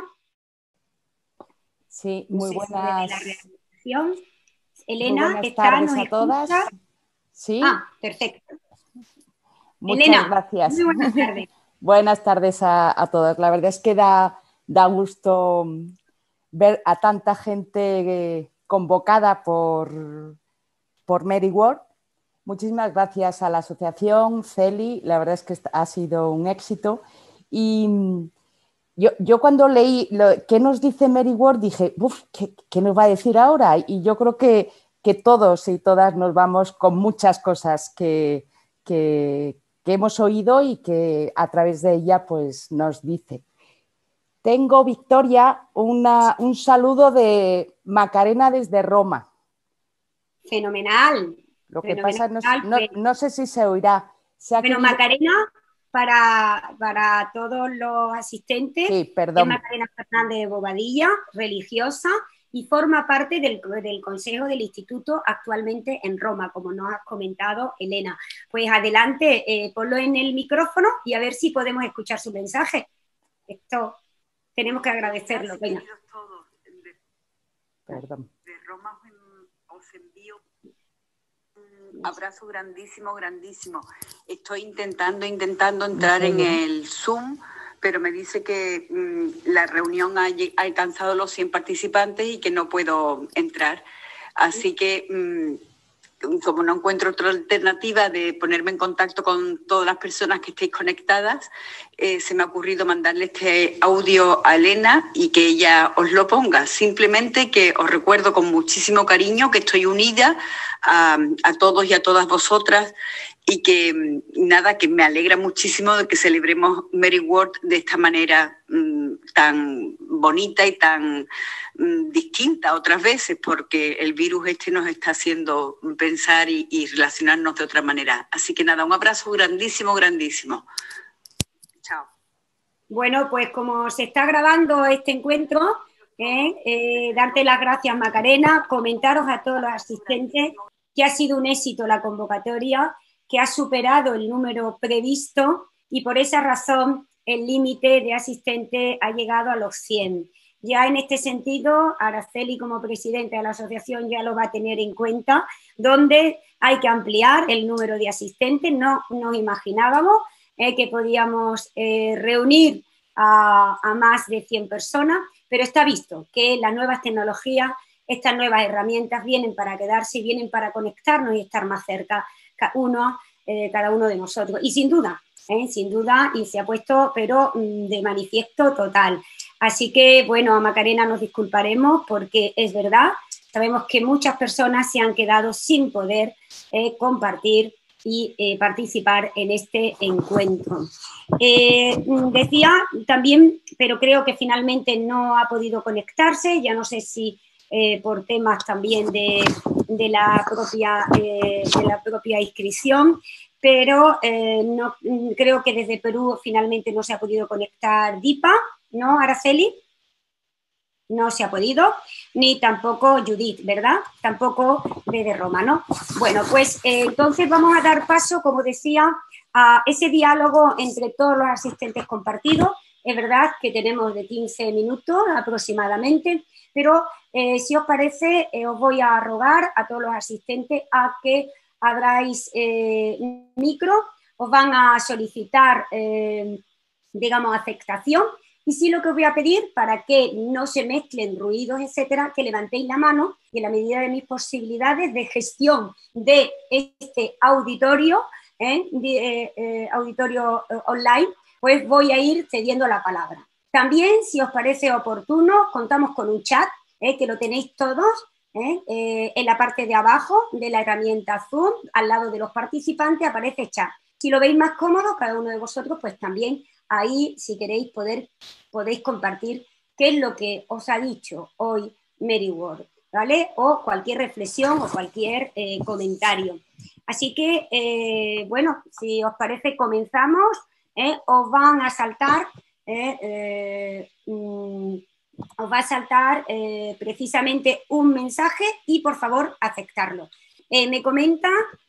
F: Sí, muy buenas.
A: Elena,
F: muy buenas tardes a todas. ¿Sí?
A: Perfecto.
F: Muchas
A: Elena,
F: gracias.
A: muy buenas tardes.
F: Buenas tardes a todos. La verdad es que da gusto ver a tanta gente convocada por Mary Ward. Muchísimas gracias a la asociación, Celi, la verdad es que ha sido un éxito. Y yo cuando leí qué nos dice Mary Ward dije, ¿qué nos va a decir ahora? Y yo creo que todos y todas nos vamos con muchas cosas que hemos oído y que a través de ella pues, nos dice. Tengo, Victoria, un saludo de Macarena desde Roma.
A: Fenomenal.
F: Lo que pasa,
A: pues,
F: no sé si se oirá.
A: Bueno, Macarena, para todos los asistentes,
F: sí, perdón.
A: es Macarena Fernández de Bobadilla, religiosa, y forma parte del Consejo del Instituto actualmente en Roma, como nos has comentado, Elena. Pues adelante, ponlo en el micrófono y a ver si podemos escuchar su mensaje. Esto tenemos que agradecerlo. Venga.
F: Perdón.
G: De Roma os envío un abrazo grandísimo, grandísimo. Estoy intentando entrar en el Zoom, pero me dice que la reunión ha alcanzado los 100 participantes y que no puedo entrar. Así que, como no encuentro otra alternativa de ponerme en contacto con todas las personas que estéis conectadas, se me ha ocurrido mandarle este audio a Elena y que ella os lo ponga. Simplemente que os recuerdo con muchísimo cariño que estoy unida a todos y a todas vosotras y que nada, que me alegra muchísimo de que celebremos Mary Ward de esta manera tan bonita y tan distinta otras veces, porque el virus nos está haciendo pensar y relacionarnos de otra manera. Así que nada, un abrazo grandísimo, grandísimo. Chao.
A: Bueno, pues como se está grabando este encuentro, darte las gracias, Macarena, comentaros a todos los asistentes que ha sido un éxito la convocatoria, que ha superado el número previsto y por esa razón el límite de asistentes ha llegado a los 100. Ya en este sentido, Araceli como presidenta de la asociación ya lo va a tener en cuenta, donde hay que ampliar el número de asistentes. No nos imaginábamos que podíamos reunir a más de 100 personas, pero está visto que las nuevas tecnologías, estas nuevas herramientas vienen para quedarse y vienen para conectarnos y estar más cerca cada uno de nosotros. Y sin duda, y se ha puesto, pero de manifiesto total. Así que, bueno, a Macarena nos disculparemos porque es verdad, sabemos que muchas personas se han quedado sin poder compartir y participar en este encuentro. Decía también, pero creo que finalmente no ha podido conectarse, ya no sé si por temas también de la propia inscripción, pero no, creo que desde Perú finalmente no se ha podido conectar Dipa, ¿no, Araceli? No se ha podido, ni tampoco Judith, ¿verdad? Tampoco desde Roma, ¿no? Bueno, pues entonces vamos a dar paso, como decía, a ese diálogo entre todos los asistentes compartidos. Es verdad que tenemos de 15 minutos aproximadamente, pero si os parece, os voy a rogar a todos los asistentes a que abráis micro, os van a solicitar, digamos, aceptación. Y sí, lo que os voy a pedir, para que no se mezclen ruidos, etcétera, que levantéis la mano y en la medida de mis posibilidades de gestión de este auditorio, auditorio online, pues voy a ir cediendo la palabra. También, si os parece oportuno, contamos con un chat, que lo tenéis todos, en la parte de abajo de la herramienta Zoom, al lado de los participantes aparece chat. Si lo veis más cómodo, cada uno de vosotros, pues también ahí, si queréis, podéis compartir qué es lo que os ha dicho hoy Mary Ward, ¿vale? O cualquier reflexión o cualquier comentario. Así que, bueno, si os parece, comenzamos. Os van a saltar, os va a saltar precisamente un mensaje y, por favor, aceptarlo. Me comenta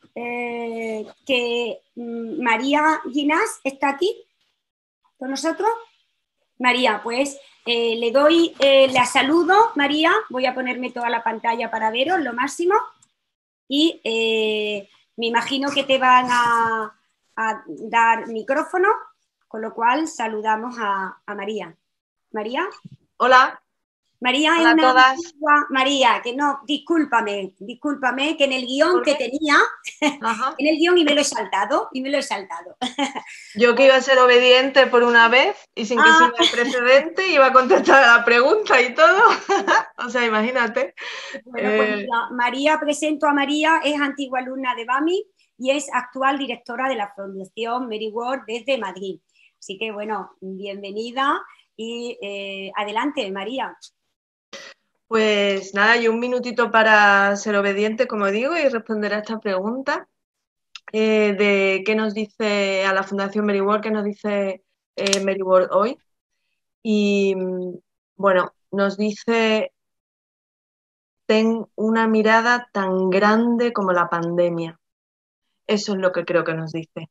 A: que María Ginás está aquí con nosotros. María, pues le doy, la saludo, María, voy a ponerme toda la pantalla para veros lo máximo y Me imagino que te van a dar micrófono, con lo cual saludamos a María. ¿María?
H: Hola.
A: María
H: Hola
A: es una
H: a todas.
A: antigua, María, que no, discúlpame, que en el guión que tenía, en el guión y me lo he saltado,
H: Yo que iba a ser obediente por una vez y sin que sirva de precedente, iba a contestar a la pregunta y todo. O sea, imagínate.
A: Bueno, pues mira, María, presento a María, es antigua alumna de BAMI y es actual directora de la Fundación Mary Ward desde Madrid. Así que, bueno, bienvenida y adelante, María.
H: Pues nada, yo un minutito para ser obediente, como digo, y responder a esta pregunta de qué nos dice a la Fundación Mary Ward, qué nos dice Mary Ward hoy. Y bueno, nos dice: ten una mirada tan grande como la pandemia. Eso es lo que creo que nos dice.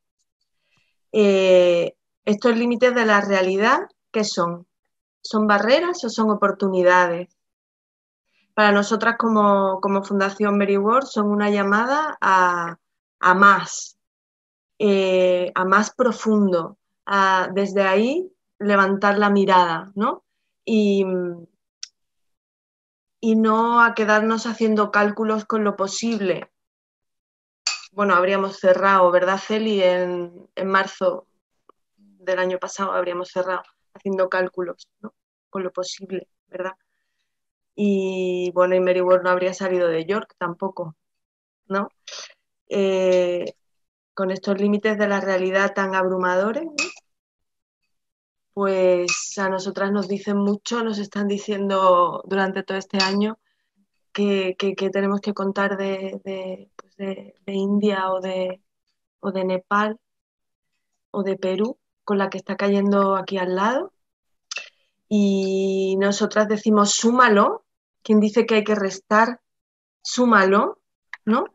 H: Estos límites de la realidad, ¿qué son? ¿Son barreras o son oportunidades? Para nosotras como Fundación Mary Ward son una llamada a más profundo, a desde ahí levantar la mirada, ¿no? Y no a quedarnos haciendo cálculos con lo posible. Bueno, habríamos cerrado, ¿verdad, Celi? En marzo del año pasado habríamos cerrado haciendo cálculos, ¿no? Con lo posible, ¿verdad? Y bueno, y Mary Ward no habría salido de York tampoco, ¿no? Con estos límites de la realidad tan abrumadores, ¿no? Pues a nosotras nos dicen mucho, nos están diciendo durante todo este año que tenemos que contar de India o de Nepal o de Perú, con la que está cayendo aquí al lado. Y nosotras decimos: súmalo. Quien dice que hay que restar, súmalo, ¿no?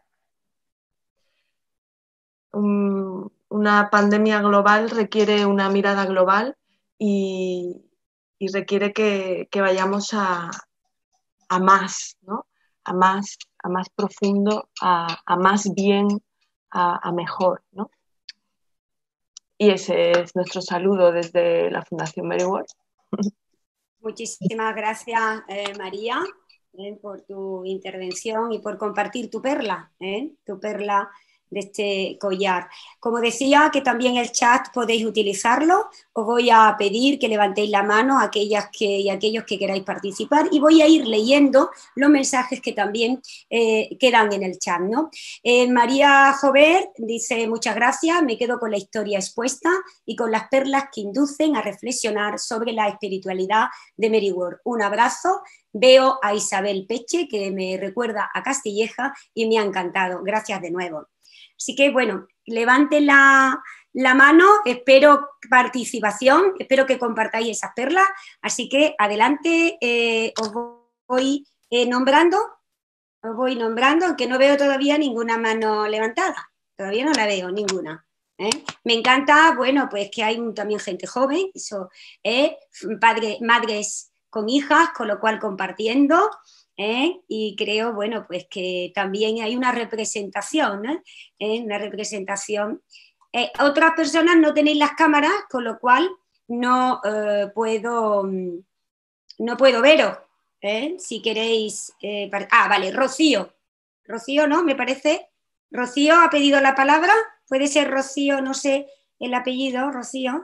H: Una pandemia global requiere una mirada global y requiere que vayamos a más, ¿no? A más profundo, a más bien, a mejor, ¿no? Y ese es nuestro saludo desde la Fundación Mary Ward.
A: Muchísimas gracias, María, por tu intervención y por compartir tu perla de este collar. Como decía, que también el chat podéis utilizarlo. Os voy a pedir que levantéis la mano aquellos que queráis participar y voy a ir leyendo los mensajes que también quedan en el chat, ¿no? María Jover dice: muchas gracias, me quedo con la historia expuesta y con las perlas que inducen a reflexionar sobre la espiritualidad de Mary Ward. Un abrazo. Veo a Isabel Peche, que me recuerda a Castilleja y me ha encantado. Gracias de nuevo. Así que, bueno, levanten la mano, espero participación, espero que compartáis esas perlas. Así que, adelante, os voy nombrando, aunque no veo todavía ninguna mano levantada. Todavía no la veo, ninguna. Me encanta, bueno, pues que hay también gente joven, eso, madres con hijas, con lo cual compartiendo, y creo, bueno, pues que también hay una representación, ¿no? Una representación. Otras personas no tenéis las cámaras, con lo cual no puedo veros, si queréis. Vale, Rocío, ¿no? Me parece. Rocío ha pedido la palabra. Puede ser Rocío, no sé el apellido, Rocío.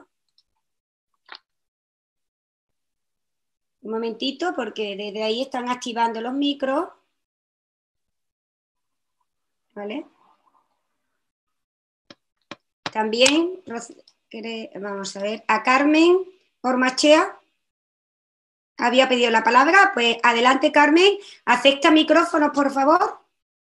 A: Un momentito, porque desde ahí están activando los micros. ¿Vale? También, vamos a ver, a Carmen Ormachea había pedido la palabra. Pues adelante, Carmen. Acepta micrófono, por favor.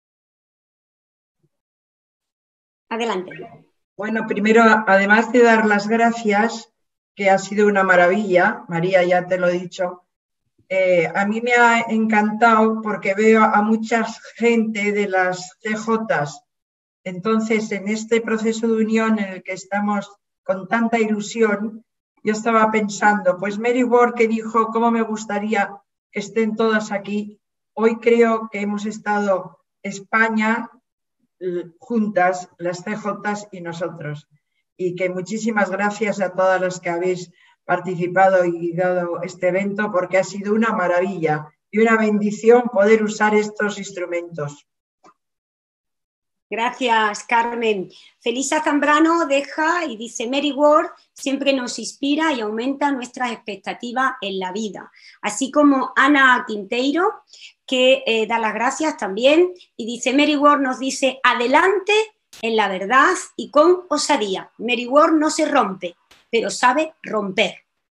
A: Adelante.
I: Bueno, primero, además de dar las gracias, que ha sido una maravilla, María, ya te lo he dicho, a mí me ha encantado porque veo a mucha gente de las CJs. Entonces, en este proceso de unión en el que estamos con tanta ilusión, yo estaba pensando, pues Mary Ward, que dijo cómo me gustaría que estén todas aquí, hoy creo que hemos estado España, juntas, las CJs y nosotros. Y que muchísimas gracias a todas las que habéis participado y dado este evento, porque ha sido una maravilla y una bendición poder usar estos instrumentos.
A: Gracias, Carmen. Felisa Zambrano deja y dice: Mary Ward siempre nos inspira y aumenta nuestras expectativas en la vida. Así como Ana Quinteiro, que da las gracias también, y dice: Mary Ward nos dice adelante en la verdad y con osadía. Mary Ward no se rompe, pero sabe romper.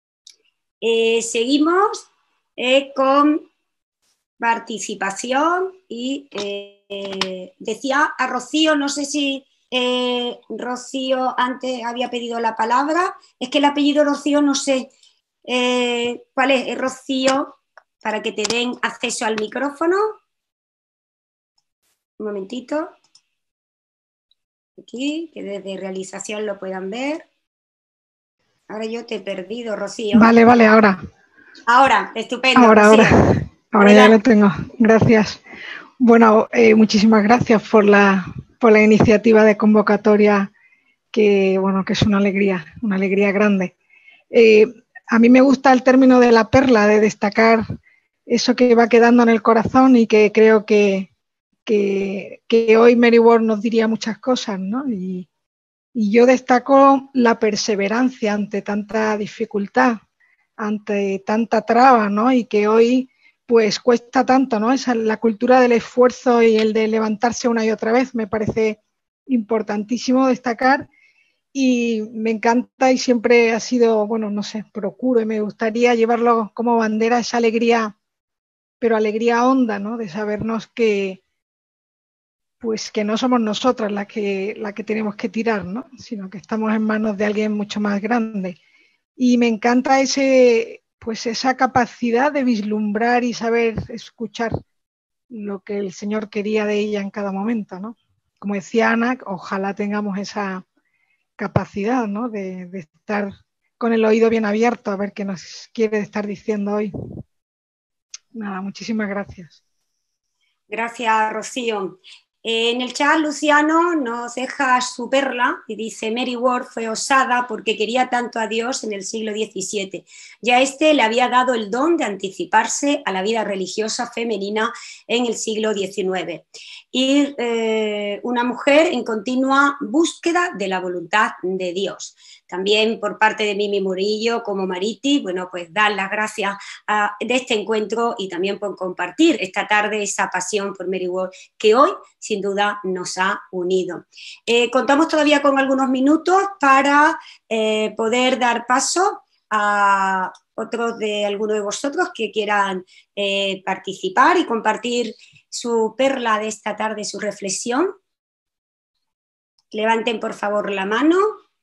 A: Seguimos con participación y decía a Rocío, no sé si Rocío antes había pedido la palabra, es que el apellido Rocío no sé cuál es, Rocío, para que te den acceso al micrófono. Un momentito. Aquí, que desde realización lo puedan ver. Ahora yo te he perdido, Rocío.
J: Vale, ahora.
A: Ahora, estupendo. Ahora
J: ya lo tengo. Gracias. Bueno, muchísimas gracias por la iniciativa de convocatoria, que es una alegría grande. A mí me gusta el término de la perla, de destacar eso que va quedando en el corazón y que creo que hoy Mary Ward nos diría muchas cosas, ¿no? Y yo destaco la perseverancia ante tanta dificultad, ante tanta traba, ¿no? Y que hoy pues cuesta tanto, ¿no? La cultura del esfuerzo y el de levantarse una y otra vez me parece importantísimo destacar, y me encanta y siempre ha sido, procuro y me gustaría llevarlo como bandera, esa alegría, pero alegría honda, ¿no? De sabernos que no somos nosotras las que tenemos que tirar, ¿no? Sino que estamos en manos de alguien mucho más grande. Y me encanta esa capacidad de vislumbrar y saber escuchar lo que el Señor quería de ella en cada momento, ¿no? Como decía Ana, ojalá tengamos esa capacidad, ¿no? De estar con el oído bien abierto a ver qué nos quiere estar diciendo hoy. Nada, muchísimas gracias.
A: Gracias, Rocío. En el chat Luciano nos deja su perla y dice: Mary Ward fue osada porque quería tanto a Dios en el siglo XVII. Ya le había dado el don de anticiparse a la vida religiosa femenina en el siglo XIX. Y una mujer en continua búsqueda de la voluntad de Dios. También por parte de Mimi Murillo como Mariti, dar las gracias de este encuentro y también por compartir esta tarde esa pasión por Mary Ward que hoy sin duda nos ha unido. Contamos todavía con algunos minutos para poder dar paso a alguno de vosotros que quieran participar y compartir su perla de esta tarde, su reflexión. Levanten por favor la mano.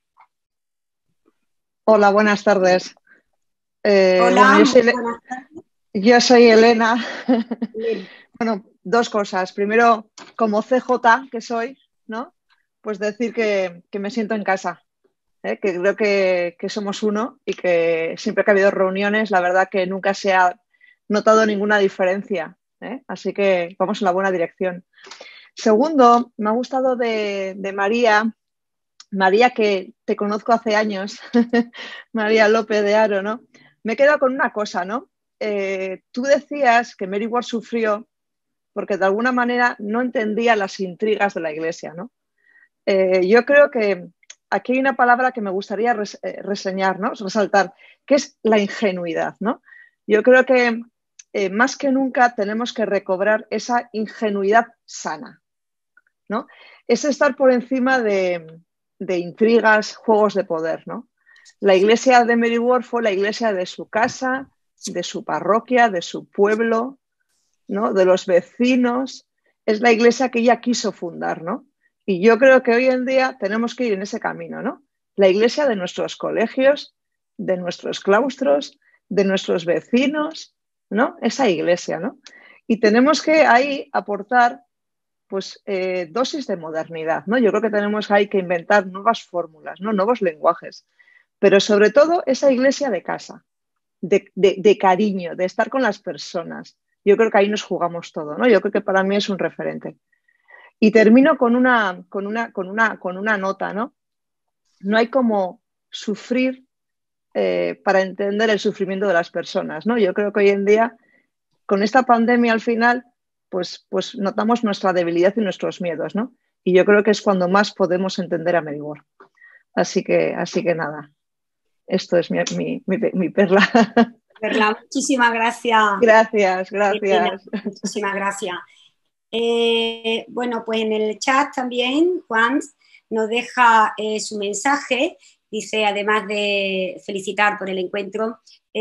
K: Hola, buenas tardes.
A: Hola,
K: yo soy Elena. Dos cosas. Primero, como CJ que soy, ¿no? Pues decir que me siento en casa, que creo que somos uno y que siempre que ha habido reuniones, la verdad que nunca se ha notado ninguna diferencia, así que vamos en la buena dirección. Segundo, me ha gustado de María, que te conozco hace años, María López de Haro, ¿no? Me he quedado con una cosa, ¿no? Tú decías que Mary Ward sufrió porque de alguna manera no entendía las intrigas de la Iglesia, ¿no? Yo creo que aquí hay una palabra que me gustaría reseñar, ¿no? Resaltar, que es la ingenuidad, ¿no? Yo creo que más que nunca tenemos que recobrar esa ingenuidad sana, ¿no? Es estar por encima de intrigas, juegos de poder, ¿no? La iglesia de Mary Ward fue la iglesia de su casa, de su parroquia, de su pueblo, ¿no? De los vecinos. Es la iglesia que ella quiso fundar, ¿no? Y yo creo que hoy en día tenemos que ir en ese camino, ¿no? La iglesia de nuestros colegios, de nuestros claustros, de nuestros vecinos, ¿no? Esa iglesia, ¿no? Y tenemos que ahí aportar dosis de modernidad, ¿no? Yo creo que tenemos ahí que inventar nuevas fórmulas, ¿no? Nuevos lenguajes, pero sobre todo esa iglesia de casa, de cariño, de estar con las personas. Yo creo que ahí nos jugamos todo, ¿no? Yo creo que para mí es un referente. Y termino con una nota, ¿no? No hay como sufrir para entender el sufrimiento de las personas, ¿no? Yo creo que hoy en día, con esta pandemia al final, pues notamos nuestra debilidad y nuestros miedos, ¿no? Y yo creo que es cuando más podemos entender a Mary Ward. Así que nada, esto es mi perla.
A: Perla, muchísimas gracias.
K: Gracias.
A: Elena, muchísimas gracias. Bueno, pues en el chat también Juan nos deja su mensaje. Dice, además de felicitar por el encuentro,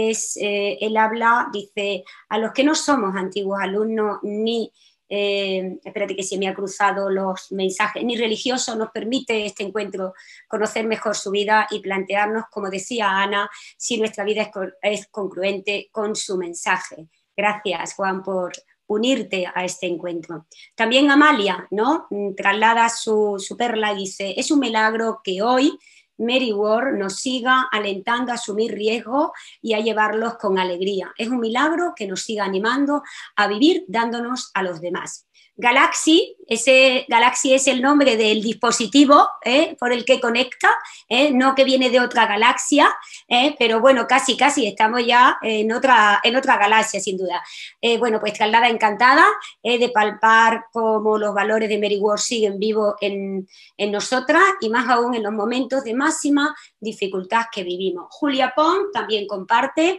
A: él habla, dice, a los que no somos antiguos alumnos ni, espérate que se me ha cruzado los mensajes, ni religiosos, nos permite este encuentro conocer mejor su vida y plantearnos, como decía Ana, si nuestra vida es congruente con su mensaje. Gracias, Juan, por unirte a este encuentro. También Amalia, ¿no? Traslada su perla y dice, es un milagro que hoy Mary Ward nos siga alentando a asumir riesgos y a llevarlos con alegría. Es un milagro que nos siga animando a vivir dándonos a los demás. Galaxy, Galaxy es el nombre del dispositivo por el que conecta, no que viene de otra galaxia, pero bueno, casi estamos ya en otra galaxia, sin duda. Bueno, pues traslada encantada de palpar cómo los valores de Mary Ward siguen vivos en nosotras y más aún en los momentos de máxima dificultad que vivimos. Julia Pons también comparte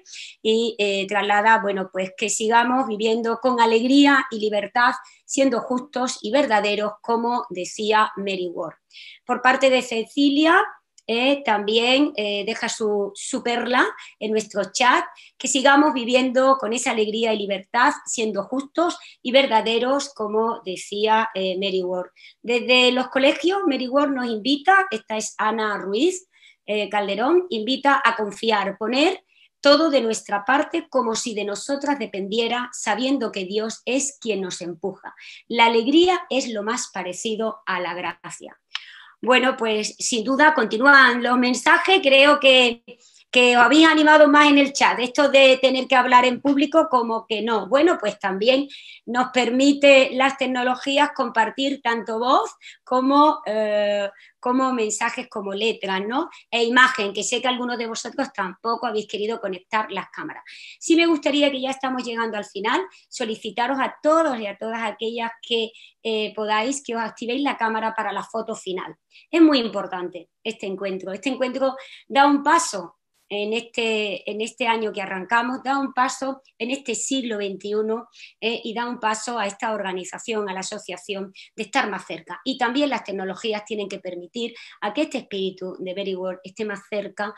A: y traslada, bueno, pues que sigamos viviendo con alegría y libertad, siendo justos y verdaderos, como decía Mary Ward. Por parte de Cecilia, también deja su perla en nuestro chat, que sigamos viviendo con esa alegría y libertad, siendo justos y verdaderos, como decía Mary Ward. Desde los colegios, Mary Ward nos invita, esta es Ana Ruiz Calderón, invita a confiar, poner todo de nuestra parte como si de nosotras dependiera, sabiendo que Dios es quien nos empuja. La alegría es lo más parecido a la gracia. Bueno, pues sin duda continúan los mensajes, creo que os habéis animado más en el chat, esto de tener que hablar en público como que no. Bueno, pues también nos permite las tecnologías compartir tanto voz como mensajes, como letras, ¿no? E imagen, que sé que algunos de vosotros tampoco habéis querido conectar las cámaras. Sí me gustaría, que ya estamos llegando al final, solicitaros a todos y a todas aquellas que podáis, que os activéis la cámara para la foto final. Es muy importante este encuentro. Este encuentro da un paso en este año que arrancamos, da un paso en este siglo XXI y da un paso a esta organización, a la asociación, de estar más cerca. Y también las tecnologías tienen que permitir a que este espíritu de Mary Ward esté más cerca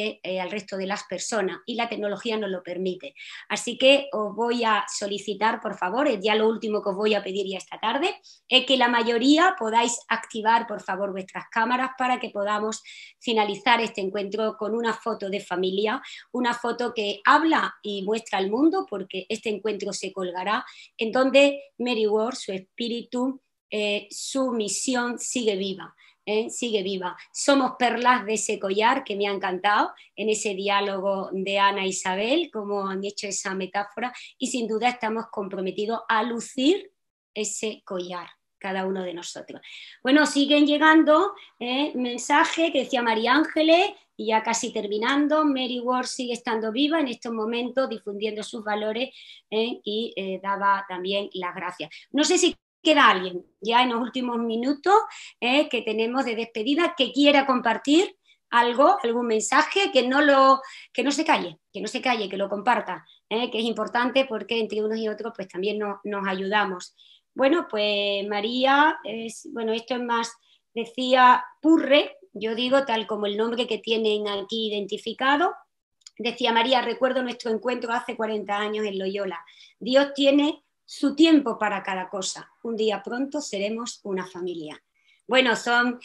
A: al resto de las personas, y la tecnología nos lo permite. Así que os voy a solicitar, por favor, es ya lo último que os voy a pedir ya esta tarde, es que la mayoría podáis activar, por favor, vuestras cámaras para que podamos finalizar este encuentro con una foto de familia, una foto que habla y muestra al mundo, porque este encuentro se colgará, en donde Mary Ward, su espíritu, su misión sigue viva. Sigue viva. Somos perlas de ese collar, que me ha encantado en ese diálogo de Ana e Isabel, como han hecho esa metáfora, y sin duda estamos comprometidos a lucir ese collar, cada uno de nosotros. Bueno, siguen llegando mensajes que decía María Ángeles, y ya casi terminando, Mary Ward sigue estando viva en estos momentos, difundiendo sus valores, y daba también las gracias. No sé si queda alguien ya en los últimos minutos que tenemos de despedida que quiera compartir algo, algún mensaje, que no se calle, que lo comparta, que es importante, porque entre unos y otros pues también nos ayudamos. Bueno, pues María, esto es más, decía Purre, yo digo tal como el nombre que tienen aquí identificado. Decía María, recuerdo nuestro encuentro hace 40 años en Loyola. Dios tiene su tiempo para cada cosa. Un día pronto seremos una familia. Bueno, son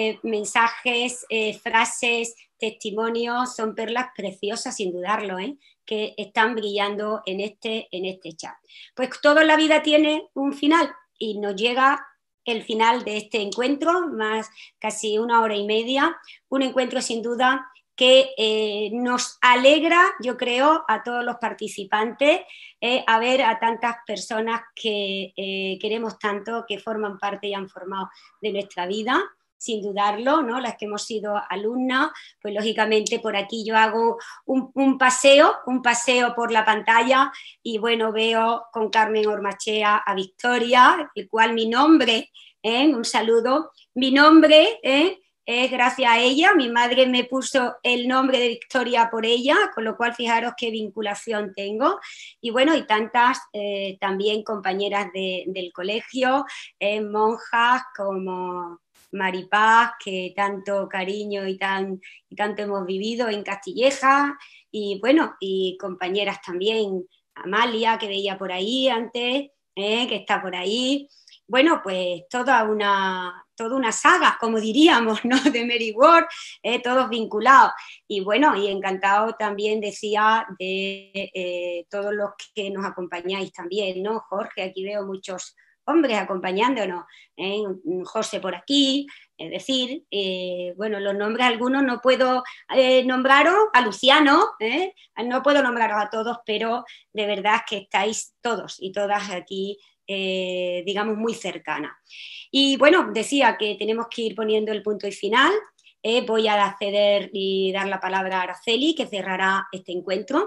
A: mensajes, frases, testimonios, son perlas preciosas, sin dudarlo, que están brillando en este chat. Pues toda la vida tiene un final, y nos llega el final de este encuentro, más casi 1 hora y media, un encuentro sin duda que nos alegra, yo creo, a todos los participantes, a ver a tantas personas que queremos tanto, que forman parte y han formado de nuestra vida, sin dudarlo, ¿no? Las que hemos sido alumnas, pues lógicamente por aquí yo hago un paseo por la pantalla y bueno, veo con Carmen Ormachea a Victoria, el cual mi nombre, un saludo, mi nombre es gracias a ella, mi madre me puso el nombre de Victoria por ella, con lo cual fijaros qué vinculación tengo. Y bueno, y tantas también compañeras del colegio, monjas como Maripaz, que tanto cariño y tanto hemos vivido en Castilleja, y bueno, y compañeras también, Amalia, que veía por ahí antes, que está por ahí. Bueno, pues toda una saga, como diríamos, ¿no? De Mary Ward, todos vinculados. Y bueno, y encantado también, decía, de todos los que nos acompañáis también, ¿no? Jorge, aquí veo muchos hombres acompañándonos, José por aquí, es decir, bueno, los nombres algunos no puedo nombraros, a Luciano, no puedo nombraros a todos, pero de verdad que estáis todos y todas aquí, digamos, muy cercanas. Y bueno, decía que tenemos que ir poniendo el punto y final. Voy a ceder y dar la palabra a Araceli, que cerrará este encuentro.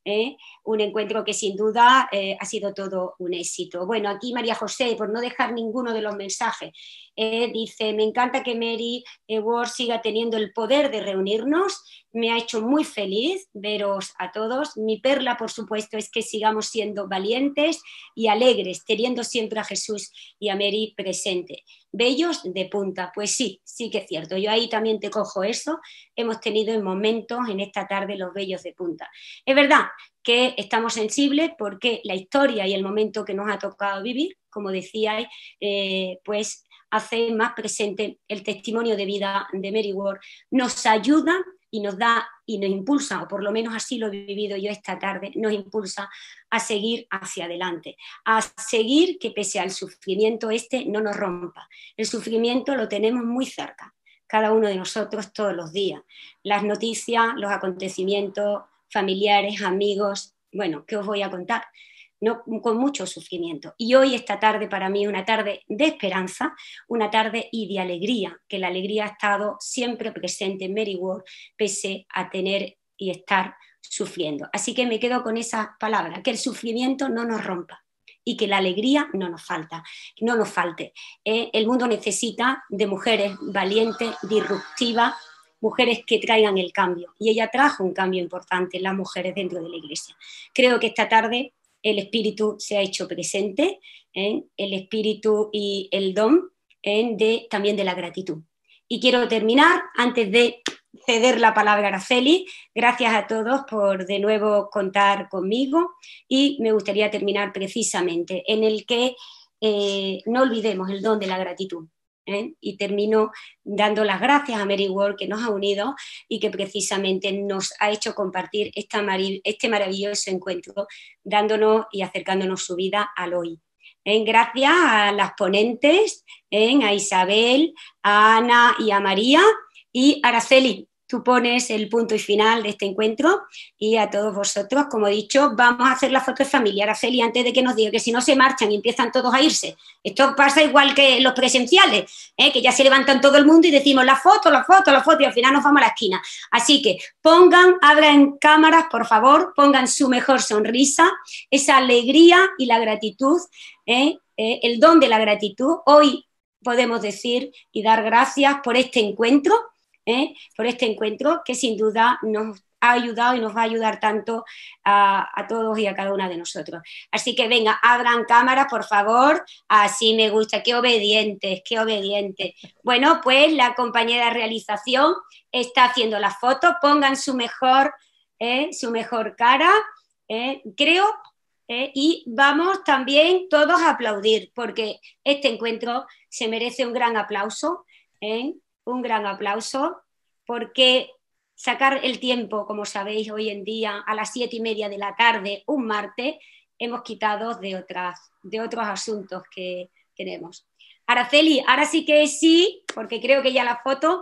A: Un encuentro que sin duda ha sido todo un éxito. Bueno, aquí María José, por no dejar ninguno de los mensajes, dice: me encanta que Mary Ward siga teniendo el poder de reunirnos, me ha hecho muy feliz veros a todos. Mi perla, por supuesto, es que sigamos siendo valientes y alegres, teniendo siempre a Jesús y a Mary presente. Bellos de punta, pues sí, sí que es cierto, yo ahí también te cojo eso, hemos tenido en momentos en esta tarde los bellos de punta. Es verdad que estamos sensibles porque la historia y el momento que nos ha tocado vivir, como decíais, pues hace más presente el testimonio de vida de Mary Ward, nos ayuda y nos da y nos impulsa, o por lo menos así lo he vivido yo esta tarde, nos impulsa a seguir hacia adelante, a seguir que pese al sufrimiento no nos rompa. El sufrimiento lo tenemos muy cerca, cada uno de nosotros todos los días. Las noticias, los acontecimientos familiares, amigos, bueno, ¿qué os voy a contar? No, con mucho sufrimiento. Y hoy, esta tarde, para mí es una tarde de esperanza, una tarde y de alegría, que la alegría ha estado siempre presente en Mary Ward, pese a tener y estar sufriendo. Así que me quedo con esa palabra, que el sufrimiento no nos rompa y que la alegría no nos falte. El mundo necesita de mujeres valientes, disruptivas, mujeres que traigan el cambio. Y ella trajo un cambio importante en las mujeres dentro de la Iglesia. Creo que esta tarde el espíritu se ha hecho presente, el espíritu y el don también de la gratitud. Y quiero terminar, antes de ceder la palabra a Araceli, gracias a todos por de nuevo contar conmigo, y me gustaría terminar precisamente en el que no olvidemos el don de la gratitud. Y termino dando las gracias a Mary Ward, que nos ha unido y que precisamente nos ha hecho compartir este maravilloso encuentro, dándonos y acercándonos su vida al hoy. Gracias a las ponentes, a Isabel, a Ana y a María, y Araceli, tú pones el punto y final de este encuentro, y a todos vosotros, como he dicho, vamos a hacer la foto de familia. Araceli, antes de que nos diga que si no se marchan y empiezan todos a irse, esto pasa igual que los presenciales, que ya se levantan todo el mundo y decimos la foto, y al final nos vamos a la esquina. Así que abran cámaras, por favor, pongan su mejor sonrisa, esa alegría y la gratitud, el don de la gratitud. Hoy podemos decir y dar gracias por este encuentro, que sin duda nos ha ayudado y nos va a ayudar tanto a todos y a cada una de nosotros. Así que venga, abran cámaras, por favor. Así me gusta, qué obedientes, qué obedientes. Bueno, pues la compañera de realización está haciendo la foto, pongan su mejor cara, creo, y vamos también todos a aplaudir, porque este encuentro se merece un gran aplauso, un gran aplauso, porque sacar el tiempo, como sabéis, hoy en día a las 7:30 de la tarde, un martes, hemos quitado de otros asuntos que tenemos. Araceli, ahora sí que sí, porque creo que ya la foto,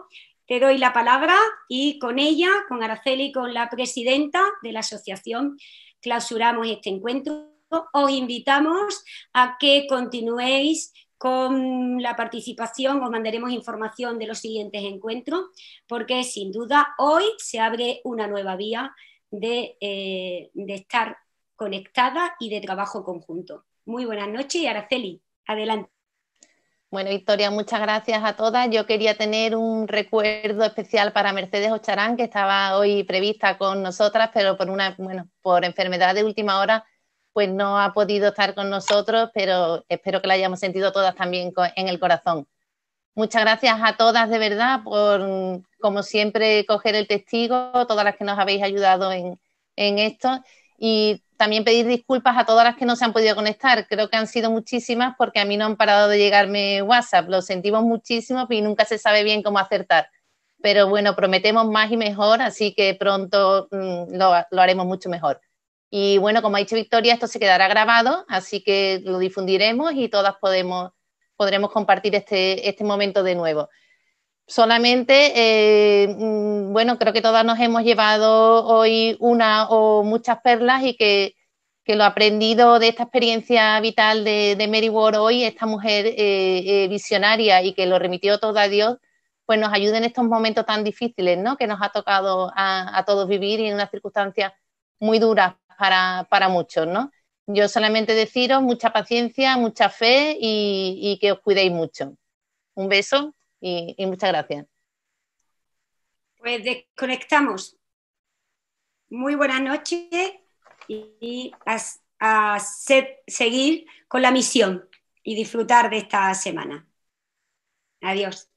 A: te doy la palabra y con ella, con Araceli, con la presidenta de la asociación, clausuramos este encuentro. Os invitamos a que continuéis con la participación, os mandaremos información de los siguientes encuentros, porque sin duda hoy se abre una nueva vía de estar conectada y de trabajo conjunto. Muy buenas noches y Araceli, adelante.
B: Bueno, Victoria, muchas gracias a todas. Yo quería tener un recuerdo especial para Mercedes Ocharán, que estaba hoy prevista con nosotras, pero por enfermedad de última hora, pues no ha podido estar con nosotros, pero espero que la hayamos sentido todas también en el corazón. Muchas gracias a todas de verdad por, como siempre, coger el testigo, todas las que nos habéis ayudado en esto, y también pedir disculpas a todas las que no se han podido conectar. Creo que han sido muchísimas porque a mí no han parado de llegarme WhatsApp. Lo sentimos muchísimo y nunca se sabe bien cómo acertar. Pero bueno, prometemos más y mejor, así que pronto lo haremos mucho mejor. Y bueno, como ha dicho Victoria, esto se quedará grabado, así que lo difundiremos y todas podremos compartir este momento de nuevo. Solamente, bueno, creo que todas nos hemos llevado hoy una o muchas perlas y que lo aprendido de esta experiencia vital de Mary Ward hoy, esta mujer visionaria y que lo remitió todo a Dios, pues nos ayude en estos momentos tan difíciles, ¿no?, que nos ha tocado a todos vivir y en unas circunstancias muy duras para muchos, ¿no? Yo solamente deciros mucha paciencia, mucha fe y que os cuidéis mucho. Un beso y muchas gracias.
A: Pues desconectamos. Muy buenas noches y a seguir con la misión y disfrutar de esta semana. Adiós.